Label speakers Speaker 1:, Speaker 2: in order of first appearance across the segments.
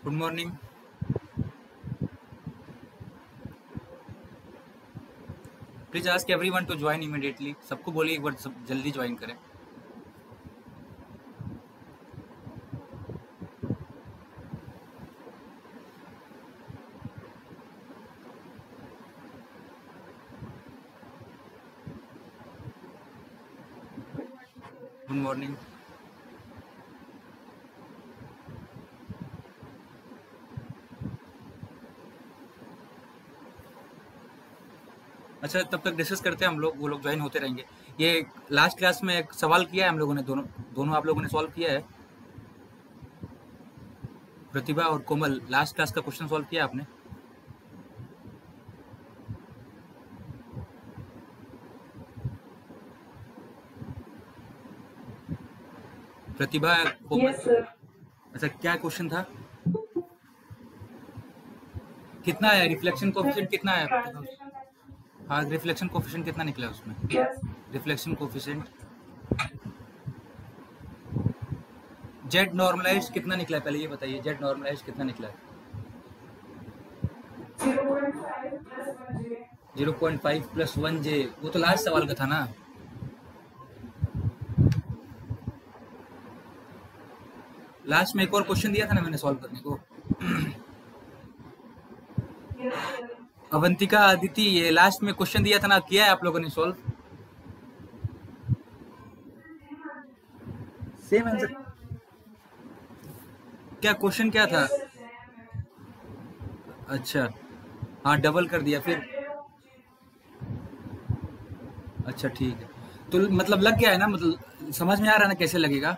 Speaker 1: Good morning. Please ask everyone to join immediately. सबको बोलिए एक बार सब जल्दी ज्वाइन करें। Good morning. अच्छा, तब तक डिस्कस करते हैं हम लोग, वो लोग ज्वाइन होते रहेंगे। ये लास्ट क्लास में एक सवाल किया है हम लोगों ने, दोनों आप लोगों ने सॉल्व किया है। प्रतिभा और कोमल, लास्ट क्लास का क्वेश्चन सॉल्व किया आपने? प्रतिभा, कोमल।
Speaker 2: Yes sir.
Speaker 1: अच्छा, क्या क्वेश्चन था? कितना है रिफ्लेक्शन कोफिशिएंट, कितना है? हाँ, रिफ्लेक्शन कोफिशिएंट कितना निकला उसमें? रिफ्लेक्शन कोफिशिएंट जेड नॉर्मलाइज कितना निकला है, पहले ये बताइए। जेड नॉर्मलाइज कितना निकला है? 0.5 प्लस 1 जे। वो तो लास्ट सवाल का था ना। लास्ट में एक और क्वेश्चन दिया था ना मैंने सॉल्व करने को। अवंतिका, अदिति, ये लास्ट में क्वेश्चन दिया था ना, किया है आप लोगों ने सॉल्व? Same answer? क्या क्वेश्चन क्या था? अच्छा, हाँ, डबल कर दिया फिर। अच्छा ठीक है, तो मतलब लग गया है ना, मतलब समझ में आ रहा है ना कैसे लगेगा?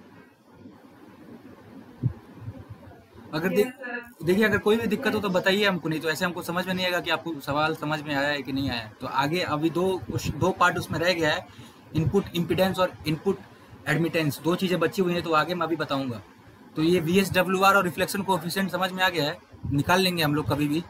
Speaker 1: अगर देखिए, अगर कोई भी दिक्कत हो तो बताइए हमको, नहीं तो ऐसे हमको समझ में नहीं आएगा कि आपको सवाल समझ में आया है कि नहीं आया। तो आगे अभी दो पार्ट उसमें रह गया है, इनपुट इम्पिडेंस और इनपुट एडमिटेंस। दो चीज़ें बची हुई हैं, तो आगे मैं अभी बताऊंगा। तो ये VSWR और रिफ्लेक्शन कोएफिशिएंट समझ में आ गया है, निकाल लेंगे हम लोग कभी भी।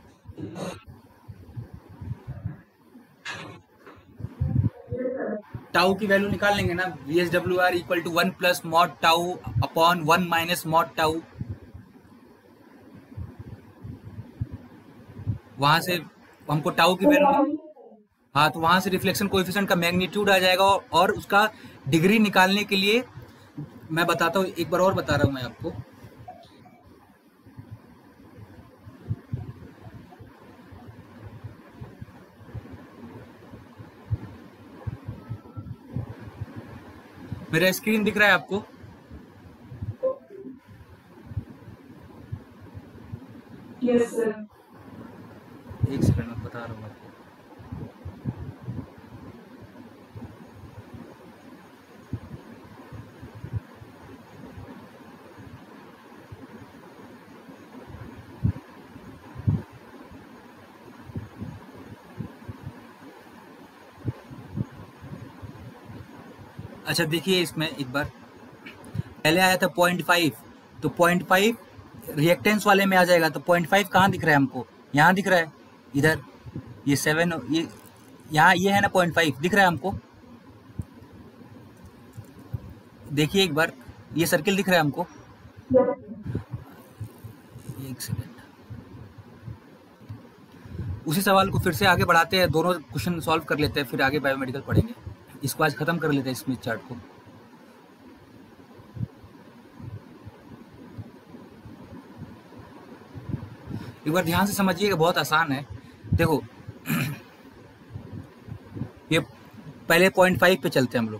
Speaker 1: टाउ की वैल्यू निकाल लेंगे ना। VSWR equal to 1 plus mod tau upon 1 minus mod tau. वहां से हमको टाउ की वैल्यू, हाँ, तो वहां से रिफ्लेक्शन कोएफिशिएंट का मैग्नीट्यूड आ जाएगा। और उसका डिग्री निकालने के लिए मैं बताता हूँ, एक बार और बता रहा हूँ मैं आपको। मेरा स्क्रीन दिख रहा है आपको?
Speaker 2: Yes sir.
Speaker 1: एक सेकंड में बता रहा हूँ आपको। अच्छा देखिए, इसमें एक बार पहले आया था 0.5, तो 0.5 रिएक्टेंस वाले में आ जाएगा। तो 0.5 कहाँ दिख रहा है हमको? यहाँ दिख रहा है, इधर। ये 7, ये यहाँ, ये है ना 0.5, दिख रहा है हमको? देखिए एक बार, ये सर्किल दिख रहा है हमको? एक सेकंड, उसी सवाल को फिर से आगे बढ़ाते हैं, दोनों क्वेश्चन सॉल्व कर लेते हैं, फिर आगे बायोमेडिकल पढ़ेंगे। इसको आज खत्म कर लेते हैं, स्मिथ चार्ट को। एक बार ध्यान से समझिएगा, बहुत आसान है। देखो, ये पहले 0.5 पे चलते हैं हम लोग।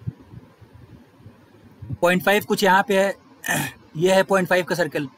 Speaker 1: 0.5 कुछ यहाँ पे है, ये है 0.5 का सर्कल।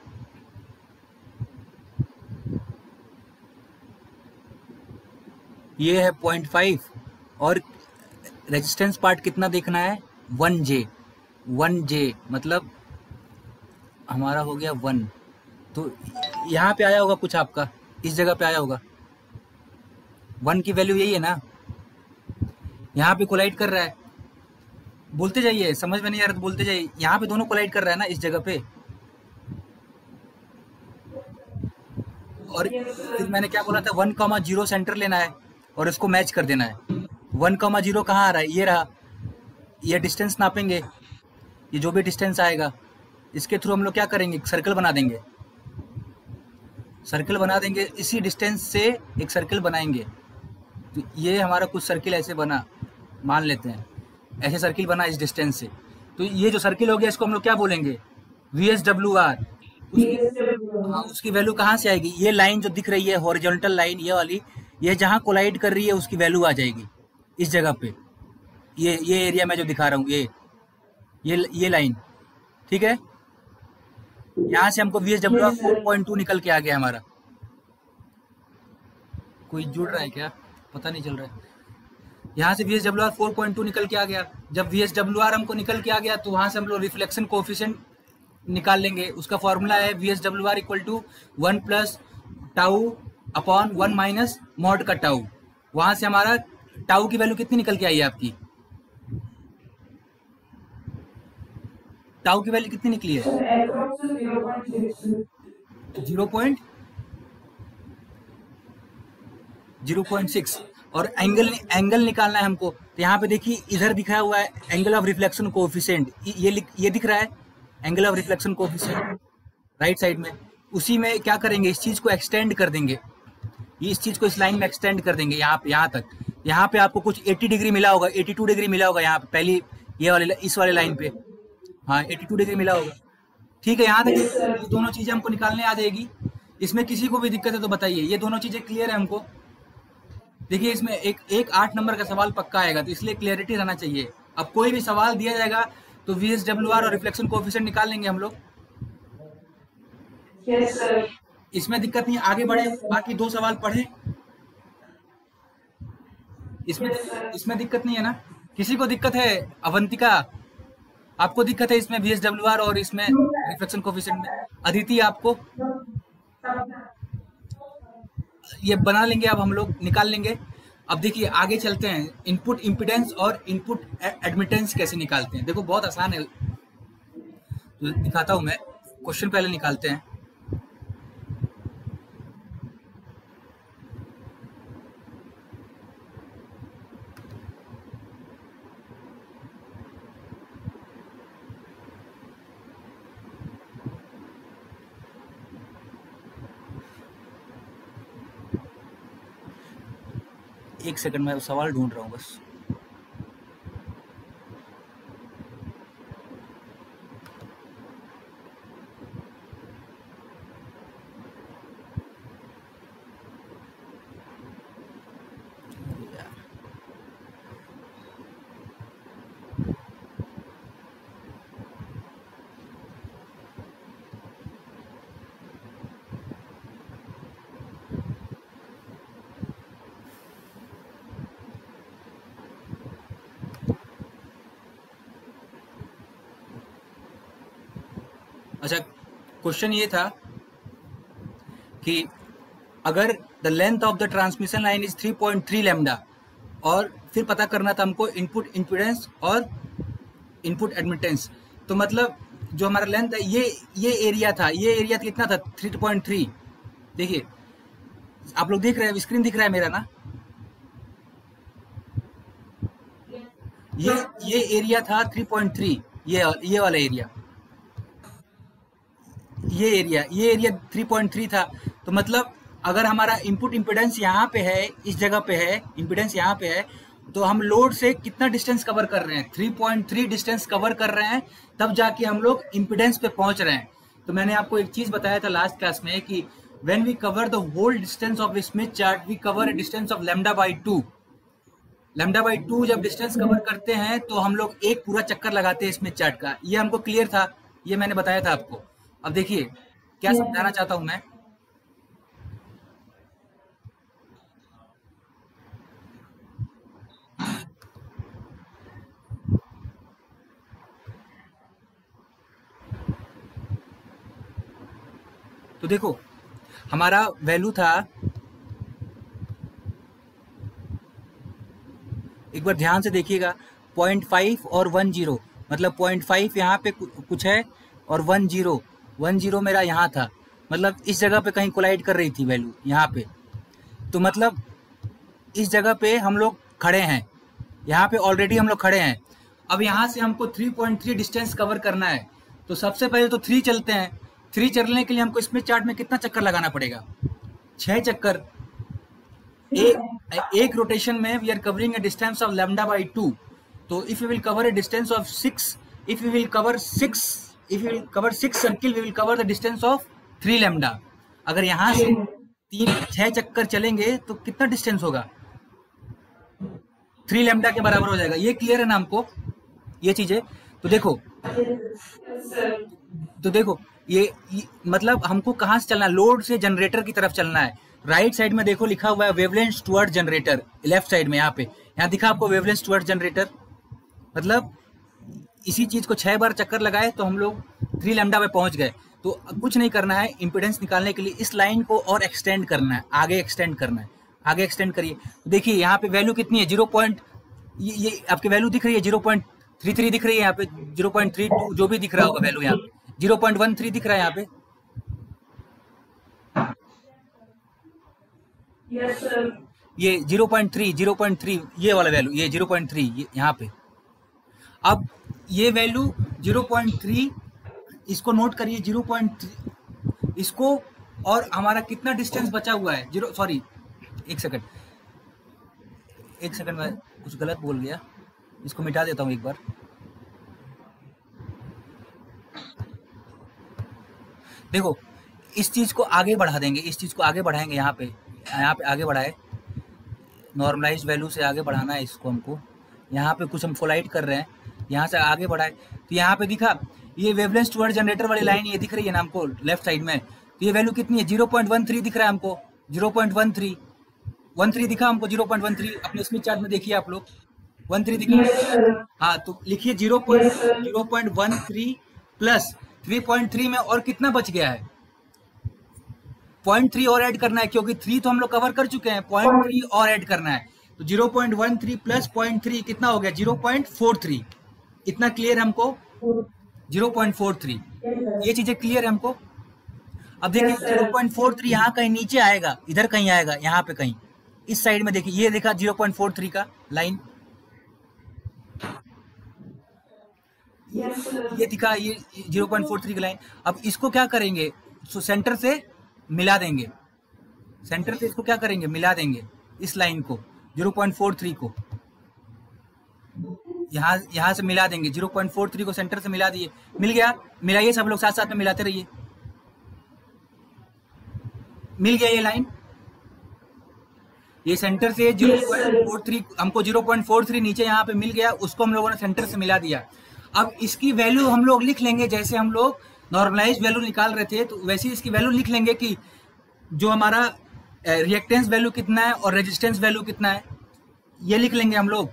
Speaker 1: ये है 0.5 और रेजिस्टेंस पार्ट कितना देखना है? 1J। 1J मतलब हमारा हो गया 1। तो यहाँ पे आया होगा कुछ आपका, इस जगह पे आया होगा। 1 की वैल्यू यही है ना, यहाँ पे कोलाइड कर रहा है। बोलते जाइए, समझ में नहीं आ रहा तो बोलते जाइए। यहाँ पे दोनों कोलाइड कर रहा है ना, इस जगह पे। और फिर मैंने क्या बोला था, 1,0 सेंटर लेना है और इसको मैच कर देना है। 1,0 कहाँ आ रहा है? ये रहा। ये डिस्टेंस नापेंगे, ये जो भी डिस्टेंस आएगा, इसके थ्रू हम लोग क्या करेंगे, सर्कल बना देंगे। सर्कल बना देंगे, इसी डिस्टेंस से एक सर्कल बनाएंगे। तो ये हमारा कुछ सर्किल ऐसे बना, मान लेते हैं ऐसे सर्किल बना इस डिस्टेंस से। तो ये जो सर्किल हो गया इसको हम लोग क्या बोलेंगे, VSWR। हाँ, उसकी वैल्यू कहाँ से आएगी, ये लाइन जो दिख रही है हॉरिजॉन्टल लाइन, ये वाली, ये जहाँ कोलाइड कर रही है उसकी वैल्यू आ जाएगी इस जगह पे। ये एरिया मैं जो दिखा रहा हूँ, ये लाइन, ठीक है। यहाँ से हमको VSWR 4.2 निकल के आ गया हमारा। कोई जुड़ रहा है क्या, पता नहीं चल रहा है। यहाँ से VSWR 4.2 निकल के आ गया। जब VSWR हमको निकल के आ गया तो वहाँ से हम लोग रिफ्लेक्शन कोफिशिएंट निकाल लेंगे। उसका फॉर्मूला है VSWR equal to 1 plus tau upon 1 minus mod का टाउ। वहाँ से हमारा टाउ की वैल्यू कितनी निकल के आई है आपकी, टाउ की वैल्यू कितनी निकली है, 0.6। और एंगल निकालना है हमको। तो यहाँ पे देखिए इधर दिखा हुआ है एंगल ऑफ रिफ्लेक्शन कोएफिशिएंट, ये दिख रहा है angle of reflection coefficient right side में। उसी में क्या करेंगे, इस चीज को एक्सटेंड कर देंगे, ये इस चीज को इस लाइन में एक्सटेंड कर देंगे यहाँ पे, यहाँ तक। यहाँ पे आपको कुछ 80 डिग्री मिला होगा, 82 डिग्री मिला होगा यहाँ पे पहली ये वाले इस वाले लाइन पे, हाँ 82 डिग्री मिला होगा, ठीक है। यहाँ तक ये दोनों चीजें हमको निकालने आ जाएगी। इसमें किसी को भी दिक्कत है तो बताइए, ये दोनों चीजें क्लियर है हमको। देखिए इसमें एक 8 नंबर का सवाल पक्का आएगा, तो इसलिए क्लियरिटी रहना चाहिए। अब कोई भी सवाल दिया जाएगा तो VSWR और रिफ्लेक्शन कोएफिशिएंट निकाल लेंगे हम लोग।
Speaker 2: Yes, sir.
Speaker 1: इसमें दिक्कत नहीं, आगे बढ़े, बाकी 2 सवाल पढ़े। इसमें दिक्कत नहीं है ना, किसी को दिक्कत है? अवंतिका, आपको दिक्कत है इसमें VSWR और इसमें रिफ्लेक्शन कोएफिशिएंट में? अदिति, आपको? ये बना लेंगे, अब हम लोग निकाल लेंगे। अब देखिए आगे चलते हैं, इनपुट इम्पीडेंस और इनपुट एडमिटेंस कैसे निकालते हैं। देखो बहुत आसान है, तो दिखाता हूं मैं। क्वेश्चन पहले निकालते हैं। एक सेकंड में सवाल ढूंढ रहा हूँ बस। अच्छा, क्वेश्चन ये था कि अगर the length of the transmission line is 3.3 lambda, और फिर पता करना था हमको इनपुट इम्पीडेंस और इनपुट एडमिटेंस। तो मतलब जो हमारा लेंथ है ये एरिया था, ये एरिया कितना था, 3.3। देखिए आप लोग देख रहे हैं, स्क्रीन दिख रहा है मेरा ना, ये एरिया था 3.3, ये वाला एरिया, ये एरिया 3.3 था। तो मतलब अगर हमारा इनपुट इम्पीडेंस यहाँ पे है, इस जगह पे है, इम्पीडेंस यहाँ पे है, तो हम लोड से कितना डिस्टेंस कवर कर रहे हैं, 3.3 डिस्टेंस कवर कर रहे हैं, तब जाके हम लोग इम्पीडेंस पे पहुंच रहे हैं। तो मैंने आपको एक चीज बताया था लास्ट क्लास में कि when we cover the whole distance of Smith chart we cover a distance of λ/2। λ/2 जब डिस्टेंस कवर करते हैं तो हम लोग एक पूरा चक्कर लगाते हैं स्मिथ चार्ट का। ये हमको क्लियर था, ये मैंने बताया था आपको। अब देखिए क्या समझाना चाहता हूं मैं। तो देखो हमारा वैल्यू था, एक बार ध्यान से देखिएगा, 0.5 और 10, मतलब 0.5 यहाँ पे कुछ है और 10 मेरा यहाँ था, मतलब इस जगह पे कहीं कोलाइड कर रही थी वैल्यू यहाँ पे। तो मतलब इस जगह पे हम लोग खड़े हैं, यहाँ पे ऑलरेडी हम लोग खड़े हैं। अब यहाँ से हमको 3.3 डिस्टेंस कवर करना है, तो सबसे पहले तो 3 चलते हैं, 3 चलने के लिए हमको स्मिथ चार्ट में कितना चक्कर लगाना पड़ेगा? 6 चक्कर। एक रोटेशन में we are covering a distance of lambda by 2। तो if you will cover a distance of 6, if you will cover 6 circle, we will cover the distance of 3 lambda. अगर यहाँ से 6 चक्कर चलेंगे तो कितना डिस्टेंस होगा? 3 लैम्डा के बराबर हो जाएगा। ये क्लियर है ना हमको ये चीजें? तो देखो ये मतलब हमको कहाँ से चलना है? लोड से जनरेटर की तरफ चलना है। राइट साइड में देखो लिखा हुआ है wavelength toward generator. Left side में यहाँ दिखा आपको वेवलेंथ टुवर्ड जनरेटर। मतलब इसी चीज को 6 बार चक्कर लगाए तो हम लोग 3 लैम्डा पे पहुंच गए। तो कुछ नहीं करना है, इम्पीडेंस निकालने के लिए इस लाइन को और एक्सटेंड करना है, आगे एक्सटेंड करना है। आगे एक्सटेंड करिए। देखिए यहाँ पे वैल्यू कितनी है? 0. ये आपकी वैल्यू दिख रही है 0.33 दिख रही है यहाँ पे, 0.32 जो भी दिख रहा होगा वैल्यू यहाँ पे, 0.13 दिख रहा है यहाँ पे।
Speaker 2: Yes, sir.
Speaker 1: ये 0.3 ये वाला वैल्यू, ये 0.3 यहाँ पे। अब ये वैल्यू 0.3 इसको नोट करिए, 0.3 इसको, और हमारा कितना डिस्टेंस बचा हुआ है? एक सेकंड में कुछ गलत बोल गया, इसको मिटा देता हूँ एक बार। देखो इस चीज को आगे बढ़ा देंगे, इस चीज को आगे बढ़ाएंगे। यहाँ पे आगे बढ़ाए, नॉर्मलाइज वैल्यू से आगे बढ़ाना है इसको हमको। यहाँ पे कुछ हम फ्लाइट कर रहे हैं, यहाँ से आगे बढ़ाए तो यहाँ पे दिखा ये वेवलेंथ टुवर्ड जनरेटर वाली लाइन ये दिख रही है ना हमको लेफ्ट साइड में। तो ये वैल्यू कितनी है? 0.13 दिख रहा है हमको, 0.13 दिखा हमको, 0.13। अपने स्मिथ चार्ट में देखिए आप लोग, 13 दिखा। हाँ तो लिखिए 0.13 प्लस 3.3 में और कितना बच गया है? 0.3 और ऐड करना है, क्योंकि 3 तो हम लोग कवर कर चुके हैं, 0.3 और ऐड करना है। तो 0.13 प्लस 0.3 कितना हो गया? 0.43। इतना क्लियर हमको? 0.43। ये चीजें क्लियर है हमको? अब देखिए 0.43 यहाँ कहीं नीचे आएगा, इधर कहीं आएगा, यहाँ पे कहीं इस साइड में देखिए, ये देखा 0.43 का लाइन, ये दिखा, ये 0.43 की लाइन। अब इसको क्या करेंगे? सेंटर से मिला देंगे, सेंटर से इसको क्या करेंगे? मिला देंगे इस लाइन को, 0.43 को यहाँ से मिला देंगे। 0.43 को सेंटर से मिला दिए, मिल गया। मिलाइए सब लोग साथ साथ में मिलाते रहिए। मिल गया ये लाइन, ये सेंटर से 0.43 हमको 0.43 नीचे यहाँ पे मिल गया, उसको हम लोगों ने सेंटर से मिला दिया। अब इसकी वैल्यू हम लोग लिख लेंगे, जैसे हम लोग नॉर्मलाइज वैल्यू निकाल रहे थे, तो वैसे ही इसकी वैल्यू लिख लेंगे कि जो हमारा रिएक्टेंस वैल्यू कितना है और रेजिस्टेंस वैल्यू कितना है, ये लिख लेंगे हम लोग।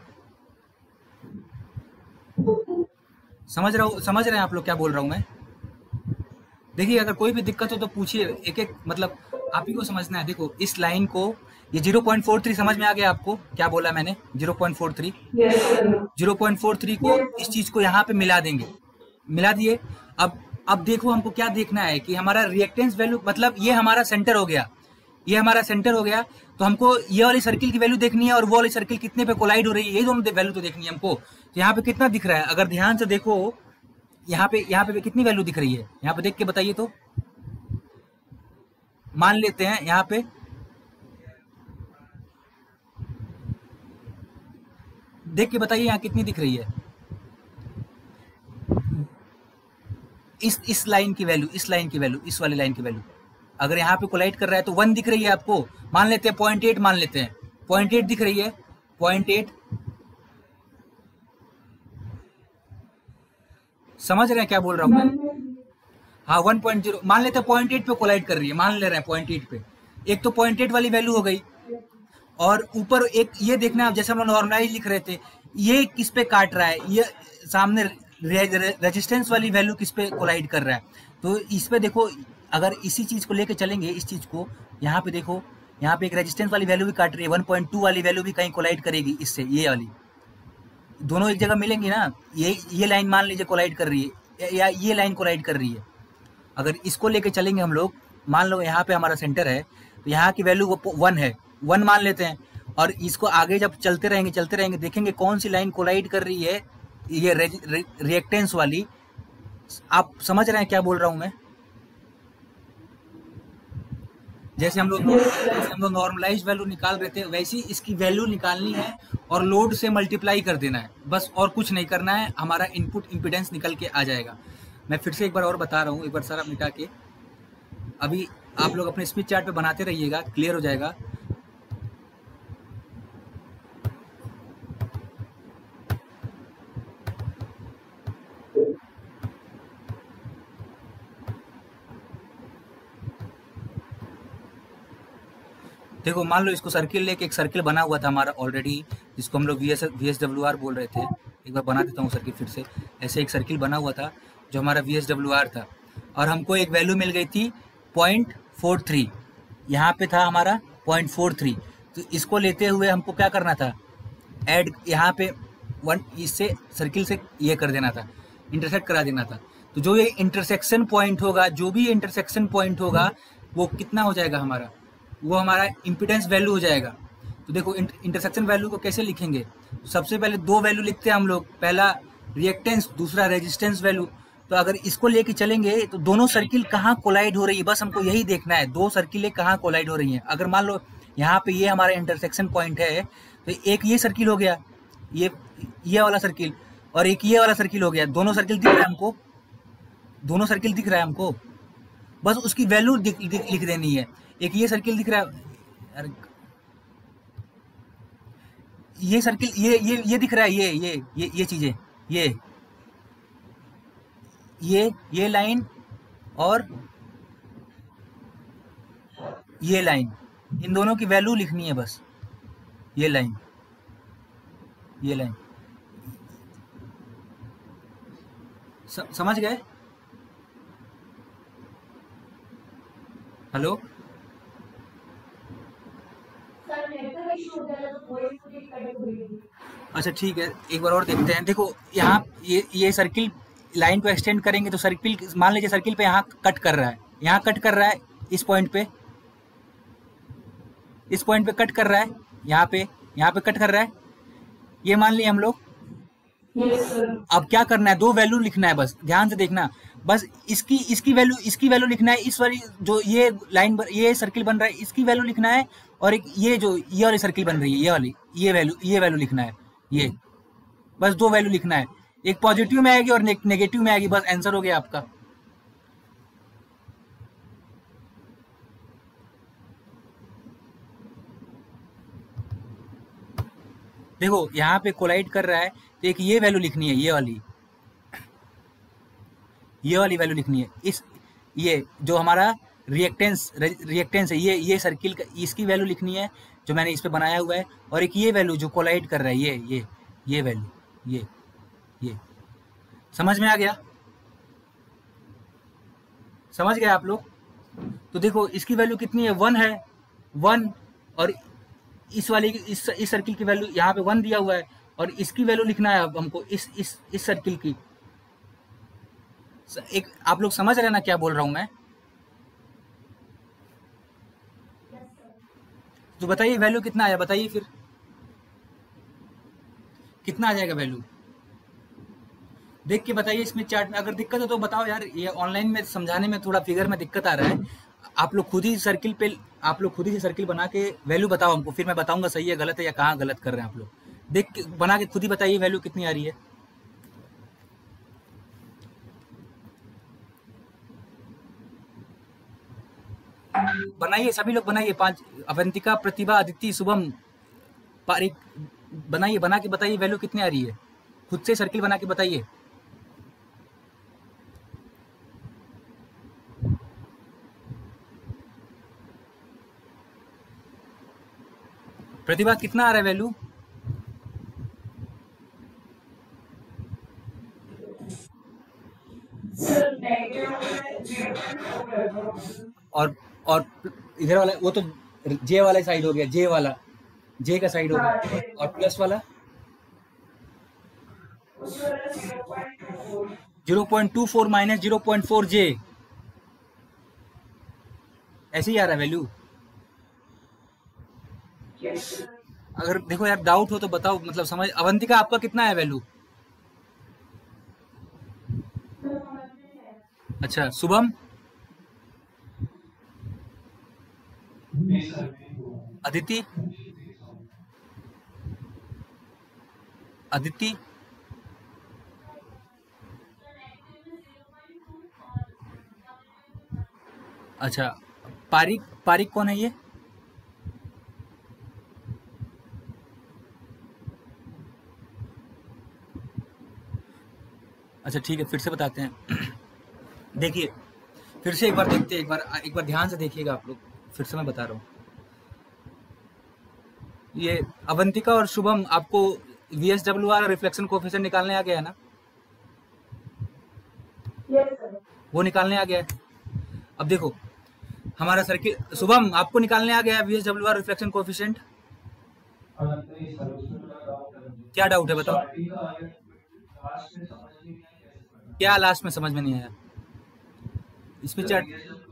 Speaker 1: समझ रहे हैं आप लोग क्या बोल रहा हूँ मैं? देखिए अगर कोई भी दिक्कत हो तो पूछिए, एक एक मतलब आप ही को समझना है। देखो इस लाइन को, ये 0.43 समझ में आ गया आपको क्या बोला मैंने? 0.43 0.43 को इस चीज को यहाँ पे मिला देंगे, मिला दिए। अब देखो हमको क्या देखना है कि हमारा रिएक्टेंस वैल्यू, मतलब ये हमारा सेंटर हो गया, ये हमारा सेंटर हो गया। तो हमको ये वाली सर्किल की वैल्यू देखनी है और वो वाली सर्किल कितने पे कोलाइड हो रही है, ये दोनों वैल्यू तो देखनी है हमको। तो यहाँ पे कितना दिख रहा है? अगर ध्यान से देखो यहाँ पे कितनी वैल्यू दिख रही है? यहाँ पे देख के बताइए तो। मान लेते हैं यहाँ पे देख के बताइए यहाँ कितनी दिख रही है? इस लाइन की वैल्यू, इस लाइन की वैल्यू, इस वाली लाइन की वैल्यू अगर यहाँ पे कोलाइड कर रहा है तो 1 दिख रही है आपको। मान लेते हैं 0.8, मान लेते हैं 0.8 दिख रही है, 0.8। समझ रहे हैं क्या बोल रहा हूँ मैं? हाँ 1.0 मान लेते हैं, 0.8 पे कोलाइड कर रही है, मान ले रहे हैं 0.8 पे। एक तो 0.8 वाली वैल्यू हो गई, और ऊपर एक ये देखना, जैसे हम नॉर्मलाइज लिख रहे थे, ये किस पे काट रहा है? ये सामने रेजिस्टेंस वाली वैल्यू किस पे कोलाइड कर रहा है? तो इस पे देखो, अगर इसी चीज को लेके चलेंगे, इस चीज को यहाँ पे देखो, यहाँ पे एक रेजिस्टेंस वाली वैल्यू भी काट रही है, 1.2 वाली वैल्यू भी कहीं कोलाइड करेगी इससे, ये वाली दोनों एक जगह मिलेंगी ना। ये लाइन मान लीजिए कोलाइड कर रही है, या ये लाइन कोलाइड कर रही है। अगर इसको लेके चलेंगे हम लोग, मान लो यहाँ पे हमारा सेंटर है, तो यहाँ की वैल्यू 1 है, 1 मान लेते हैं, और इसको आगे जब चलते रहेंगे देखेंगे कौन सी लाइन कोलाइड कर रही है, ये रिएक्टेंस वाली। आप समझ रहे हैं क्या बोल रहा हूँ मैं? जैसे हम लोग
Speaker 2: Yes, sir.
Speaker 1: नॉर्मलाइज वैल्यू निकाल रहे थे, वैसी इसकी वैल्यू निकालनी है और लोड से मल्टीप्लाई कर देना है बस, और कुछ नहीं करना है, हमारा इनपुट इम्पीडेंस निकल के आ जाएगा। मैं फिर से एक बार और बता रहा हूँ, एक बार सारा मिटा के, अभी आप लोग अपने स्मिथ चार्ट पे बनाते रहिएगा, क्लियर हो जाएगा। देखो मान लो इसको सर्किल लेके, एक सर्किल बना हुआ था हमारा ऑलरेडी, जिसको हम लोग VSWR बोल रहे थे। एक बार बना देता हूँ सर्किल फिर से। ऐसे एक सर्किल बना हुआ था जो हमारा VSWR था, और हमको एक वैल्यू मिल गई थी 0.43। यहाँ पे था हमारा 0.43, तो इसको लेते हुए हमको क्या करना था, ऐड यहाँ पे वन, इससे सर्किल से ये कर देना था, इंटरसेक्ट करा देना था। तो जो ये इंटरसेक्शन पॉइंट होगा, जो भी इंटरसेक्शन पॉइंट होगा, वो कितना हो जाएगा हमारा, वो हमारा इम्पीडेंस वैल्यू हो जाएगा। तो देखो इंटरसेक्शन वैल्यू को कैसे लिखेंगे, सबसे पहले दो वैल्यू लिखते हैं हम लोग, पहला रिएक्टेंस, दूसरा रेजिस्टेंस वैल्यू। तो अगर इसको लेके चलेंगे तो दोनों सर्किल कहाँ कोलाइड हो रही है, बस हमको यही देखना है, दो सर्किलें कहाँ कोलाइड हो रही हैं। अगर मान लो यहाँ पे ये हमारा इंटरसेक्शन पॉइंट है, तो एक ये सर्किल हो गया, ये वाला सर्किल, और एक ये वाला सर्किल हो गया। दोनों सर्किल दिख रहा है हमको, दोनों सर्किल दिख रहा है हमको, बस उसकी वैल्यू लिख देनी है। एक ये सर्किल दिख रहा है, अरे ये सर्किल, ये दिख रहा है, ये चीजें, ये लाइन और ये लाइन, इन दोनों की वैल्यू लिखनी है बस। ये लाइन, ये लाइन, समझ गए? हेलो, अच्छा ठीक है, एक बार और देखते हैं। देखो यहाँ ये सर्किल लाइन को एक्सटेंड करेंगे तो सर्किल, मान लीजिए सर्किल पे यहाँ कट कर रहा है, यहाँ कट कर रहा है, इस पॉइंट पे, इस पॉइंट पे कट कर रहा है, यहाँ पे कट कर रहा है, ये मान लिए हम लोग।
Speaker 2: Yes, sir.
Speaker 1: अब क्या करना है, दो वैल्यू लिखना है बस, ध्यान से देखना, बस इसकी वैल्यू लिखना है, इस वाली जो ये लाइन ये सर्किल बन रहा है इसकी वैल्यू लिखना है, और एक ये जो ये वाली सर्किल बन रही है, ये वाली, ये वैल्यू लिखना है, ये बस दो वैल्यू लिखना है, एक पॉजिटिव में आएगी और नेगेटिव में आएगी, बस आंसर हो गया आपका। देखो यहाँ पे कोलाइड कर रहा है, तो एक ये वैल्यू लिखनी है, ये वाली वैल्यू लिखनी है। इस ये जो हमारा रिएक्टेंस है, ये सर्किल का, इसकी वैल्यू लिखनी है जो मैंने इस पे बनाया हुआ है, और एक ये वैल्यू जो कोलाइड कर रहा है, ये वैल्यू, ये समझ में आ गया? समझ गए आप लोग? तो देखो इसकी वैल्यू कितनी है, 1 है, 1, और इस वाली इस सर्किल की वैल्यू यहाँ पे 1 दिया हुआ है, और इसकी वैल्यू लिखना है अब हमको, इस सर्किल की। एक आप लोग समझ रहे हैं ना क्या बोल रहा हूं मैं? तो बताइए वैल्यू कितना आया, बताइए फिर कितना आ जाएगा वैल्यू, देख के बताइए इसमें चार्ट में। अगर दिक्कत हो तो बताओ यार, ये ऑनलाइन में समझाने में थोड़ा फिगर में दिक्कत आ रहा है। आप लोग खुद ही सर्किल पे, आप लोग खुद ही सर्किल बना के वैल्यू बताओ हमको, फिर मैं बताऊंगा सही है गलत है या कहाँ गलत कर रहे हैं आप लोग। देख के बना के खुद ही बताइए वैल्यू कितनी आ रही है। बनाइए सभी लोग बनाइए, 5, अवंतिका, प्रतिभा, अदिति, शुभम, पारिक, बनाइए, बना के बताइए वैल्यू कितनी आ रही है, खुद से सर्किल बना के बताइए। प्रतिभा कितना आ रहा है वैल्यू?
Speaker 2: Sir, negative.
Speaker 1: और इधर वाला वो तो जे वाला साइड हो गया, जे वाला, जे का साइड हो गया, और प्लस वाला 0.24 माइनस 0.4 जे, ऐसे ही आ रहा है वैल्यू।
Speaker 2: Yes, sir.
Speaker 1: अगर देखो यार डाउट हो तो बताओ, मतलब समझ। अवंतिका आपका कितना है वैल्यू? अच्छा, शुभम? अदिति, अदिति, अच्छा, पारिक, पारिक कौन है ये? अच्छा ठीक है, फिर से बताते हैं। देखिए, फिर से एक बार देखते हैं, एक बार ध्यान से देखिएगा आप लोग, फिर से मैं बता रहा हूँ। ये अवंतिका और शुभम, आपको VSWR और रिफ्लेक्शन कोफिशिएंट निकालने आ गया है ना?
Speaker 2: Yes, sir.
Speaker 1: वो निकालने आ गया है। अब देखो हमारा सर्किल, शुभम आपको निकालने आ गया है VSWR रिफ्लेक्शन कोफिशिएंट? क्या डाउट है बताओ? क्या लास्ट में समझ में नहीं आया? इसमें चैट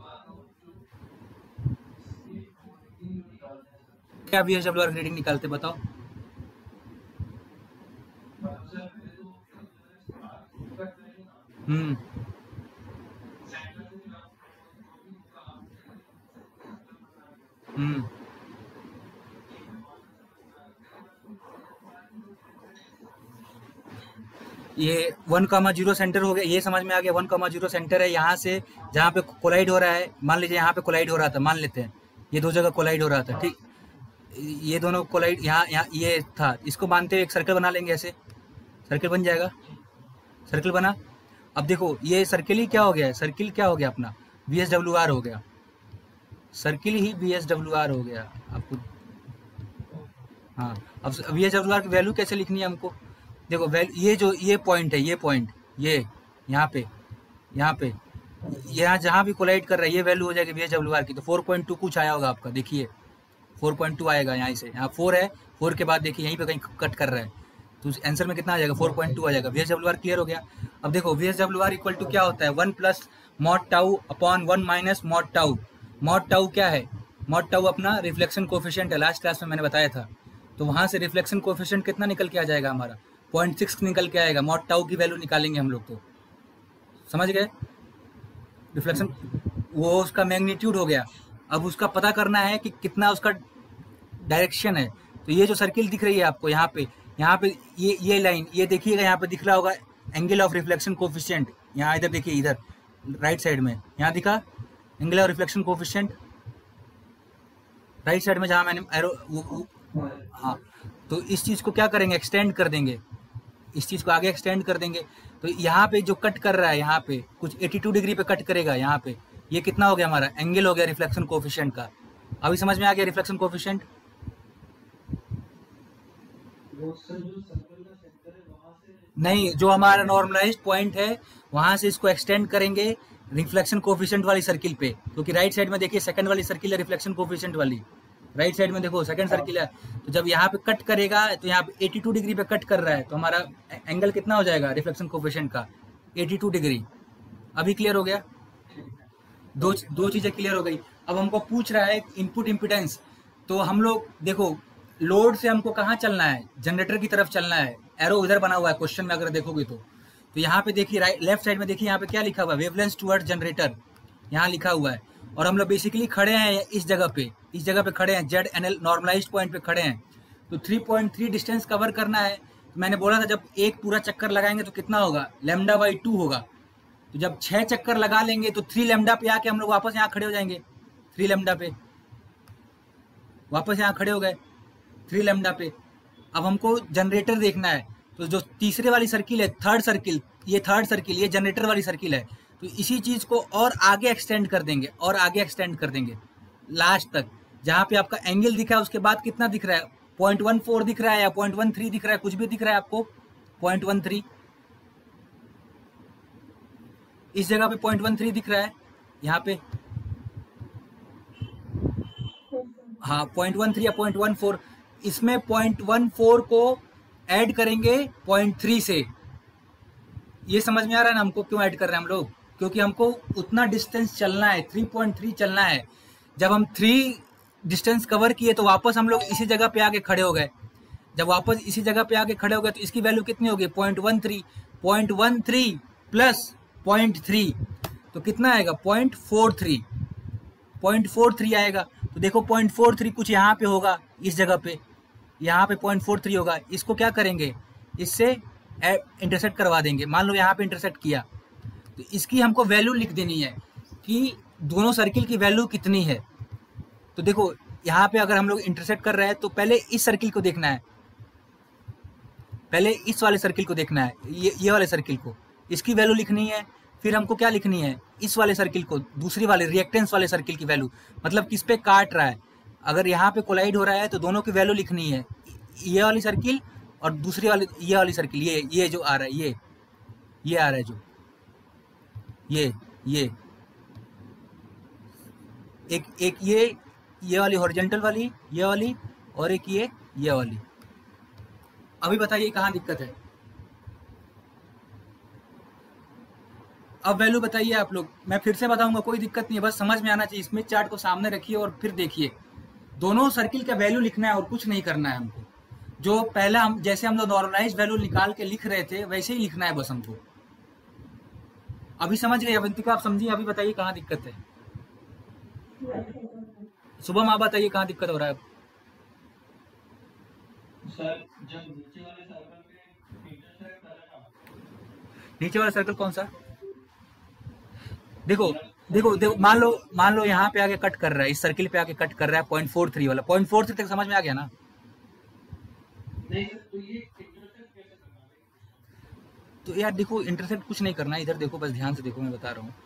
Speaker 1: क्या VSWR की रीडिंग निकालते बताओ? हम्म, हम्म, ये 1,0 सेंटर हो गया, ये समझ में आ गया। 1,0 सेंटर है, यहाँ से जहाँ पे कोलाइड हो रहा है, मान लीजिए यहाँ पे कोलाइड हो रहा था, मान लेते हैं ये दो जगह कोलाइड हो रहा था, ठीक, ये दोनों कोलाइड यहाँ यहाँ ये था, इसको मानते हुए एक सर्कल बना लेंगे, ऐसे सर्कल बन जाएगा। सर्कल बना। अब देखो ये सर्किल ही क्या हो गया है, सर्किल क्या हो गया अपना, VSWR हो गया, सर्किल ही VSWR हो गया आपको। हाँ, अब VSWR की वैल्यू कैसे लिखनी है हमको? देखो ये जो ये पॉइंट है, ये पॉइंट, ये यहाँ पे यहाँ जहाँ भी कोलाइड कर रहा है ये वैल्यू हो जाएगी VSWR की। तो 4.2 कुछ आया होगा आपका, देखिए 4.2 आएगा यहाँ से, यहाँ 4 है, 4 के बाद देखिए यहीं पे कहीं कट कर रहा है, तो आंसर में कितना आ जाएगा, 4.2 आ जाएगा। VSWR क्लियर हो गया। अब देखो VSWR इक्वल टू क्या होता है, 1 plus mod tau upon 1 minus mod tau. Mod tau क्या है, मॉड टाउ अपना रिफ्लेक्शन कोफिशिएंट है, लास्ट क्लास में मैंने बताया था। तो वहाँ से रिफ्लेक्शन कोफिशिएंट कितना निकल के आ जाएगा हमारा, 0.6 निकल के आएगा। मॉड टाउ की वैल्यू निकालेंगे हम लोग, तो समझ गए, रिफ्लेक्शन वो उसका मैग्नीट्यूड हो गया। अब उसका पता करना है कि कितना उसका डायरेक्शन है। तो ये जो सर्किल दिख रही है आपको यहाँ पे ये लाइन, ये देखिएगा यहाँ पे दिख रहा होगा एंगल ऑफ रिफ्लेक्शन कोफिशिएंट, यहाँ इधर देखिए, इधर राइट साइड में यहाँ दिखा angle of reflection coefficient, right side में जहाँ मैंने एरो हाँ, तो इस चीज़ को क्या करेंगे, एक्सटेंड कर देंगे, इस चीज़ को आगे एक्सटेंड कर देंगे। तो यहाँ पे जो कट कर रहा है, यहाँ पे कुछ 82 डिग्री पे कट करेगा, यहाँ पे ये कितना हो गया हमारा, एंगल हो गया रिफ्लेक्शन कोफिशिएंट का। अभी समझ में आ गया रिफ्लेक्शन कोफिशिएंट? नहीं, जो हमारा नॉर्मलाइज्ड पॉइंट है वहां से इसको एक्सटेंड करेंगे रिफ्लेक्शन कोफिशिएंट वाली सर्किल पे, क्योंकि राइट साइड में देखिए सेकंड वाली सर्किल है रिफ्लेक्शन कोफिशिएंट वाली, राइट साइड में देखो सेकंड सर्किल है। तो जब यहाँ पे कट करेगा तो यहाँ पे 82 डिग्री पे कट कर रहा है, तो हमारा एंगल कितना हो जाएगा रिफ्लेक्शन कोफिशिएंट का, 82 डिग्री। अभी क्लियर हो गया, दो चीजें क्लियर हो गई। अब हमको पूछ रहा है इनपुट इम्पिडेंस, तो हम लोग देखो लोड से हमको कहाँ चलना है, जनरेटर की तरफ चलना है, एरो उधर बना हुआ है क्वेश्चन में अगर देखोगे तो यहाँ पे देखिए राइट लेफ्ट साइड में देखिए यहाँ पे क्या लिखा हुआ है, वेवलेंथ टुवर्ड्स जनरेटर, यहाँ लिखा हुआ है। और हम लोग बेसिकली खड़े हैं इस जगह पे खड़े हैं, ZNL नॉर्मलाइज्ड पॉइंट पे खड़े हैं। तो 3.3 डिस्टेंस कवर करना है। तो मैंने बोला था जब एक पूरा चक्कर लगाएंगे तो कितना होगा, λ/2 होगा। तो जब 6 चक्कर लगा लेंगे तो 3 लैम्डा पे आके हम लोग वापस यहाँ खड़े हो जाएंगे, 3 लैम्डा पे वापस यहाँ खड़े हो गए, 3 लैम्डा पे। अब हमको जनरेटर देखना है, तो जो तीसरे वाली सर्किल है, थर्ड सर्किल, ये जनरेटर वाली सर्किल है। तो इसी चीज को और आगे एक्सटेंड कर देंगे लास्ट तक, जहाँ पे आपका एंगल दिखा है उसके बाद कितना दिख रहा है, 0.14 दिख रहा है या 0.13 दिख रहा है, कुछ भी दिख रहा है आपको, 0.13 इस जगह पे 0.13 दिख रहा है यहाँ पे, हाँ 0.13 या 0.14। इसमें 0.14 को ऐड करेंगे 0.3 से। ये समझ में आ रहा है ना हमको क्यों ऐड कर रहे हैं हम लोग, क्योंकि हमको उतना डिस्टेंस चलना है, 3.3 चलना है। जब हम 3 डिस्टेंस कवर किए तो वापस हम लोग इसी जगह पे आके खड़े हो गए। जब वापस इसी जगह पे आके खड़े हो गए तो इसकी वैल्यू कितनी होगी, 0.13 प्लस 0.3 तो कितना आएगा, 0.43 आएगा। तो देखो 0.43 कुछ यहाँ पे होगा, इस जगह पे यहाँ पे 0.43 होगा। इसको क्या करेंगे, इससे इंटरसेक्ट करवा देंगे। मान लो यहाँ पे इंटरसेक्ट किया, तो इसकी हमको वैल्यू लिख देनी है कि दोनों सर्किल की वैल्यू कितनी है। तो देखो यहाँ पे अगर हम लोग इंटरसेक्ट कर रहे हैं तो पहले इस सर्किल को देखना है, पहले इस वाले सर्किल को देखना है, ये वाले सर्किल को, इसकी वैल्यू लिखनी है। फिर हमको क्या लिखनी है, इस वाले सर्किल को, दूसरी वाले रिएक्टेंस वाले सर्किल की वैल्यू, मतलब किस पे काट रहा है। अगर यहाँ पे कोलाइड हो रहा है तो दोनों की वैल्यू लिखनी है, ये वाली सर्किल और दूसरी वाली ये वाली सर्किल, ये जो आ रहा है, ये आ रहा है जो ये एक ये वाली हॉरिजॉन्टल वाली, ये वाली, और एक ये वाली। अभी बताइए कहाँ दिक्कत है। अब वैल्यू बताइए आप लोग, मैं फिर से बताऊंगा, कोई दिक्कत नहीं है, बस समझ में आना चाहिए। स्मिथ चार्ट को सामने रखिए और फिर देखिए, दोनों सर्किल का वैल्यू लिखना है और कुछ नहीं करना है हमको। जो पहला हम जैसे हम लोग नॉर्मलाइज वैल्यू निकाल के लिख रहे थे वैसे ही लिखना है बस हमको। अभी समझ गए अवंतिका, आप समझिए। अभी बताइए कहाँ दिक्कत है। शुभम आप बताइए कहाँ दिक्कत हो रहा है।
Speaker 3: सर जब नीचे वाले सर्कल पे इंटरसेक्ट करेगा,
Speaker 1: नीचे वाला सर्कल कौन सा, देखो मान लो यहाँ पे आके कट कर रहा है, इस सर्किल पे आके कट कर रहा है 0.43 वाला। 0.43 तक समझ में आ गया ना।
Speaker 3: नहीं सर, तो ये इंटरसेक्ट कैसे करना है?
Speaker 1: तो यार देखो, इंटरसेक्ट कुछ नहीं करना है, इधर देखो, बस ध्यान से देखो, मैं बता रहा हूँ।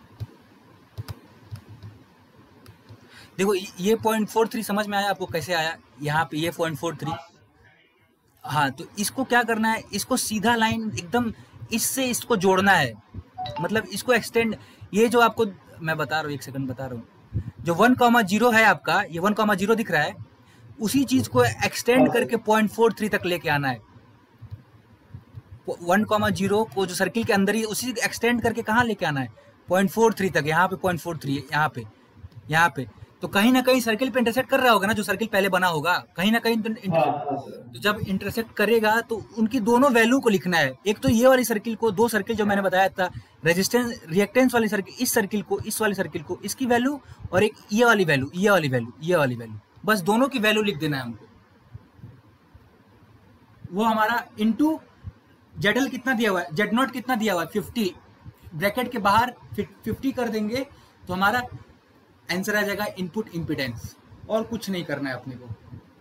Speaker 1: देखो ये 0.43 समझ में आया आपको, कैसे आया, यहाँ पे ये 0.43। हाँ, तो इसको क्या करना है, इसको सीधा लाइन एकदम इससे इसको जोड़ना है, मतलब इसको एक्सटेंड। ये जो आपको मैं बता रहा हूँ, एक सेकंड बता रहा हूँ, जो 1,0 है आपका, ये 1,0 दिख रहा है, उसी चीज को एक्सटेंड करके 0.43 तक लेके आना है। 1,0 को जो सर्किल के अंदर ही, उसी एक्सटेंड करके कहाँ लेके आना है, 0.43 तक। यहाँ पे 0.43, यहाँ पे तो कहीं ना कहीं सर्किल पे इंटरसेक्ट कर रहा होगा ना, जो सर्किल पहले बना होगा, कहीं ना कहीं तो जब इंटरसेक्ट करेगा तो उनकी दोनों वैल्यू को लिखना है। एक तो ये वाली सर्किल को, दो सर्किल जो मैंने बताया था, रेजिस्टेंस रिएक्टेंस वाली सर्किल, इस सर्किल को, इस वाली सर्किल को, इसकी वैल्यू, और एक ये वाली वैल्यू, ये वाली वैल्यू, बस दोनों की वैल्यू लिख देना है हमको। वो हमारा इनटू जेडएल कितना दिया हुआ है, जेड नॉट कितना दिया हुआ है 50, ब्रैकेट के बाहर 50 कर देंगे तो हमारा आंसर आ जाएगा इनपुट इम्पीडेंस। और कुछ नहीं करना है अपने को।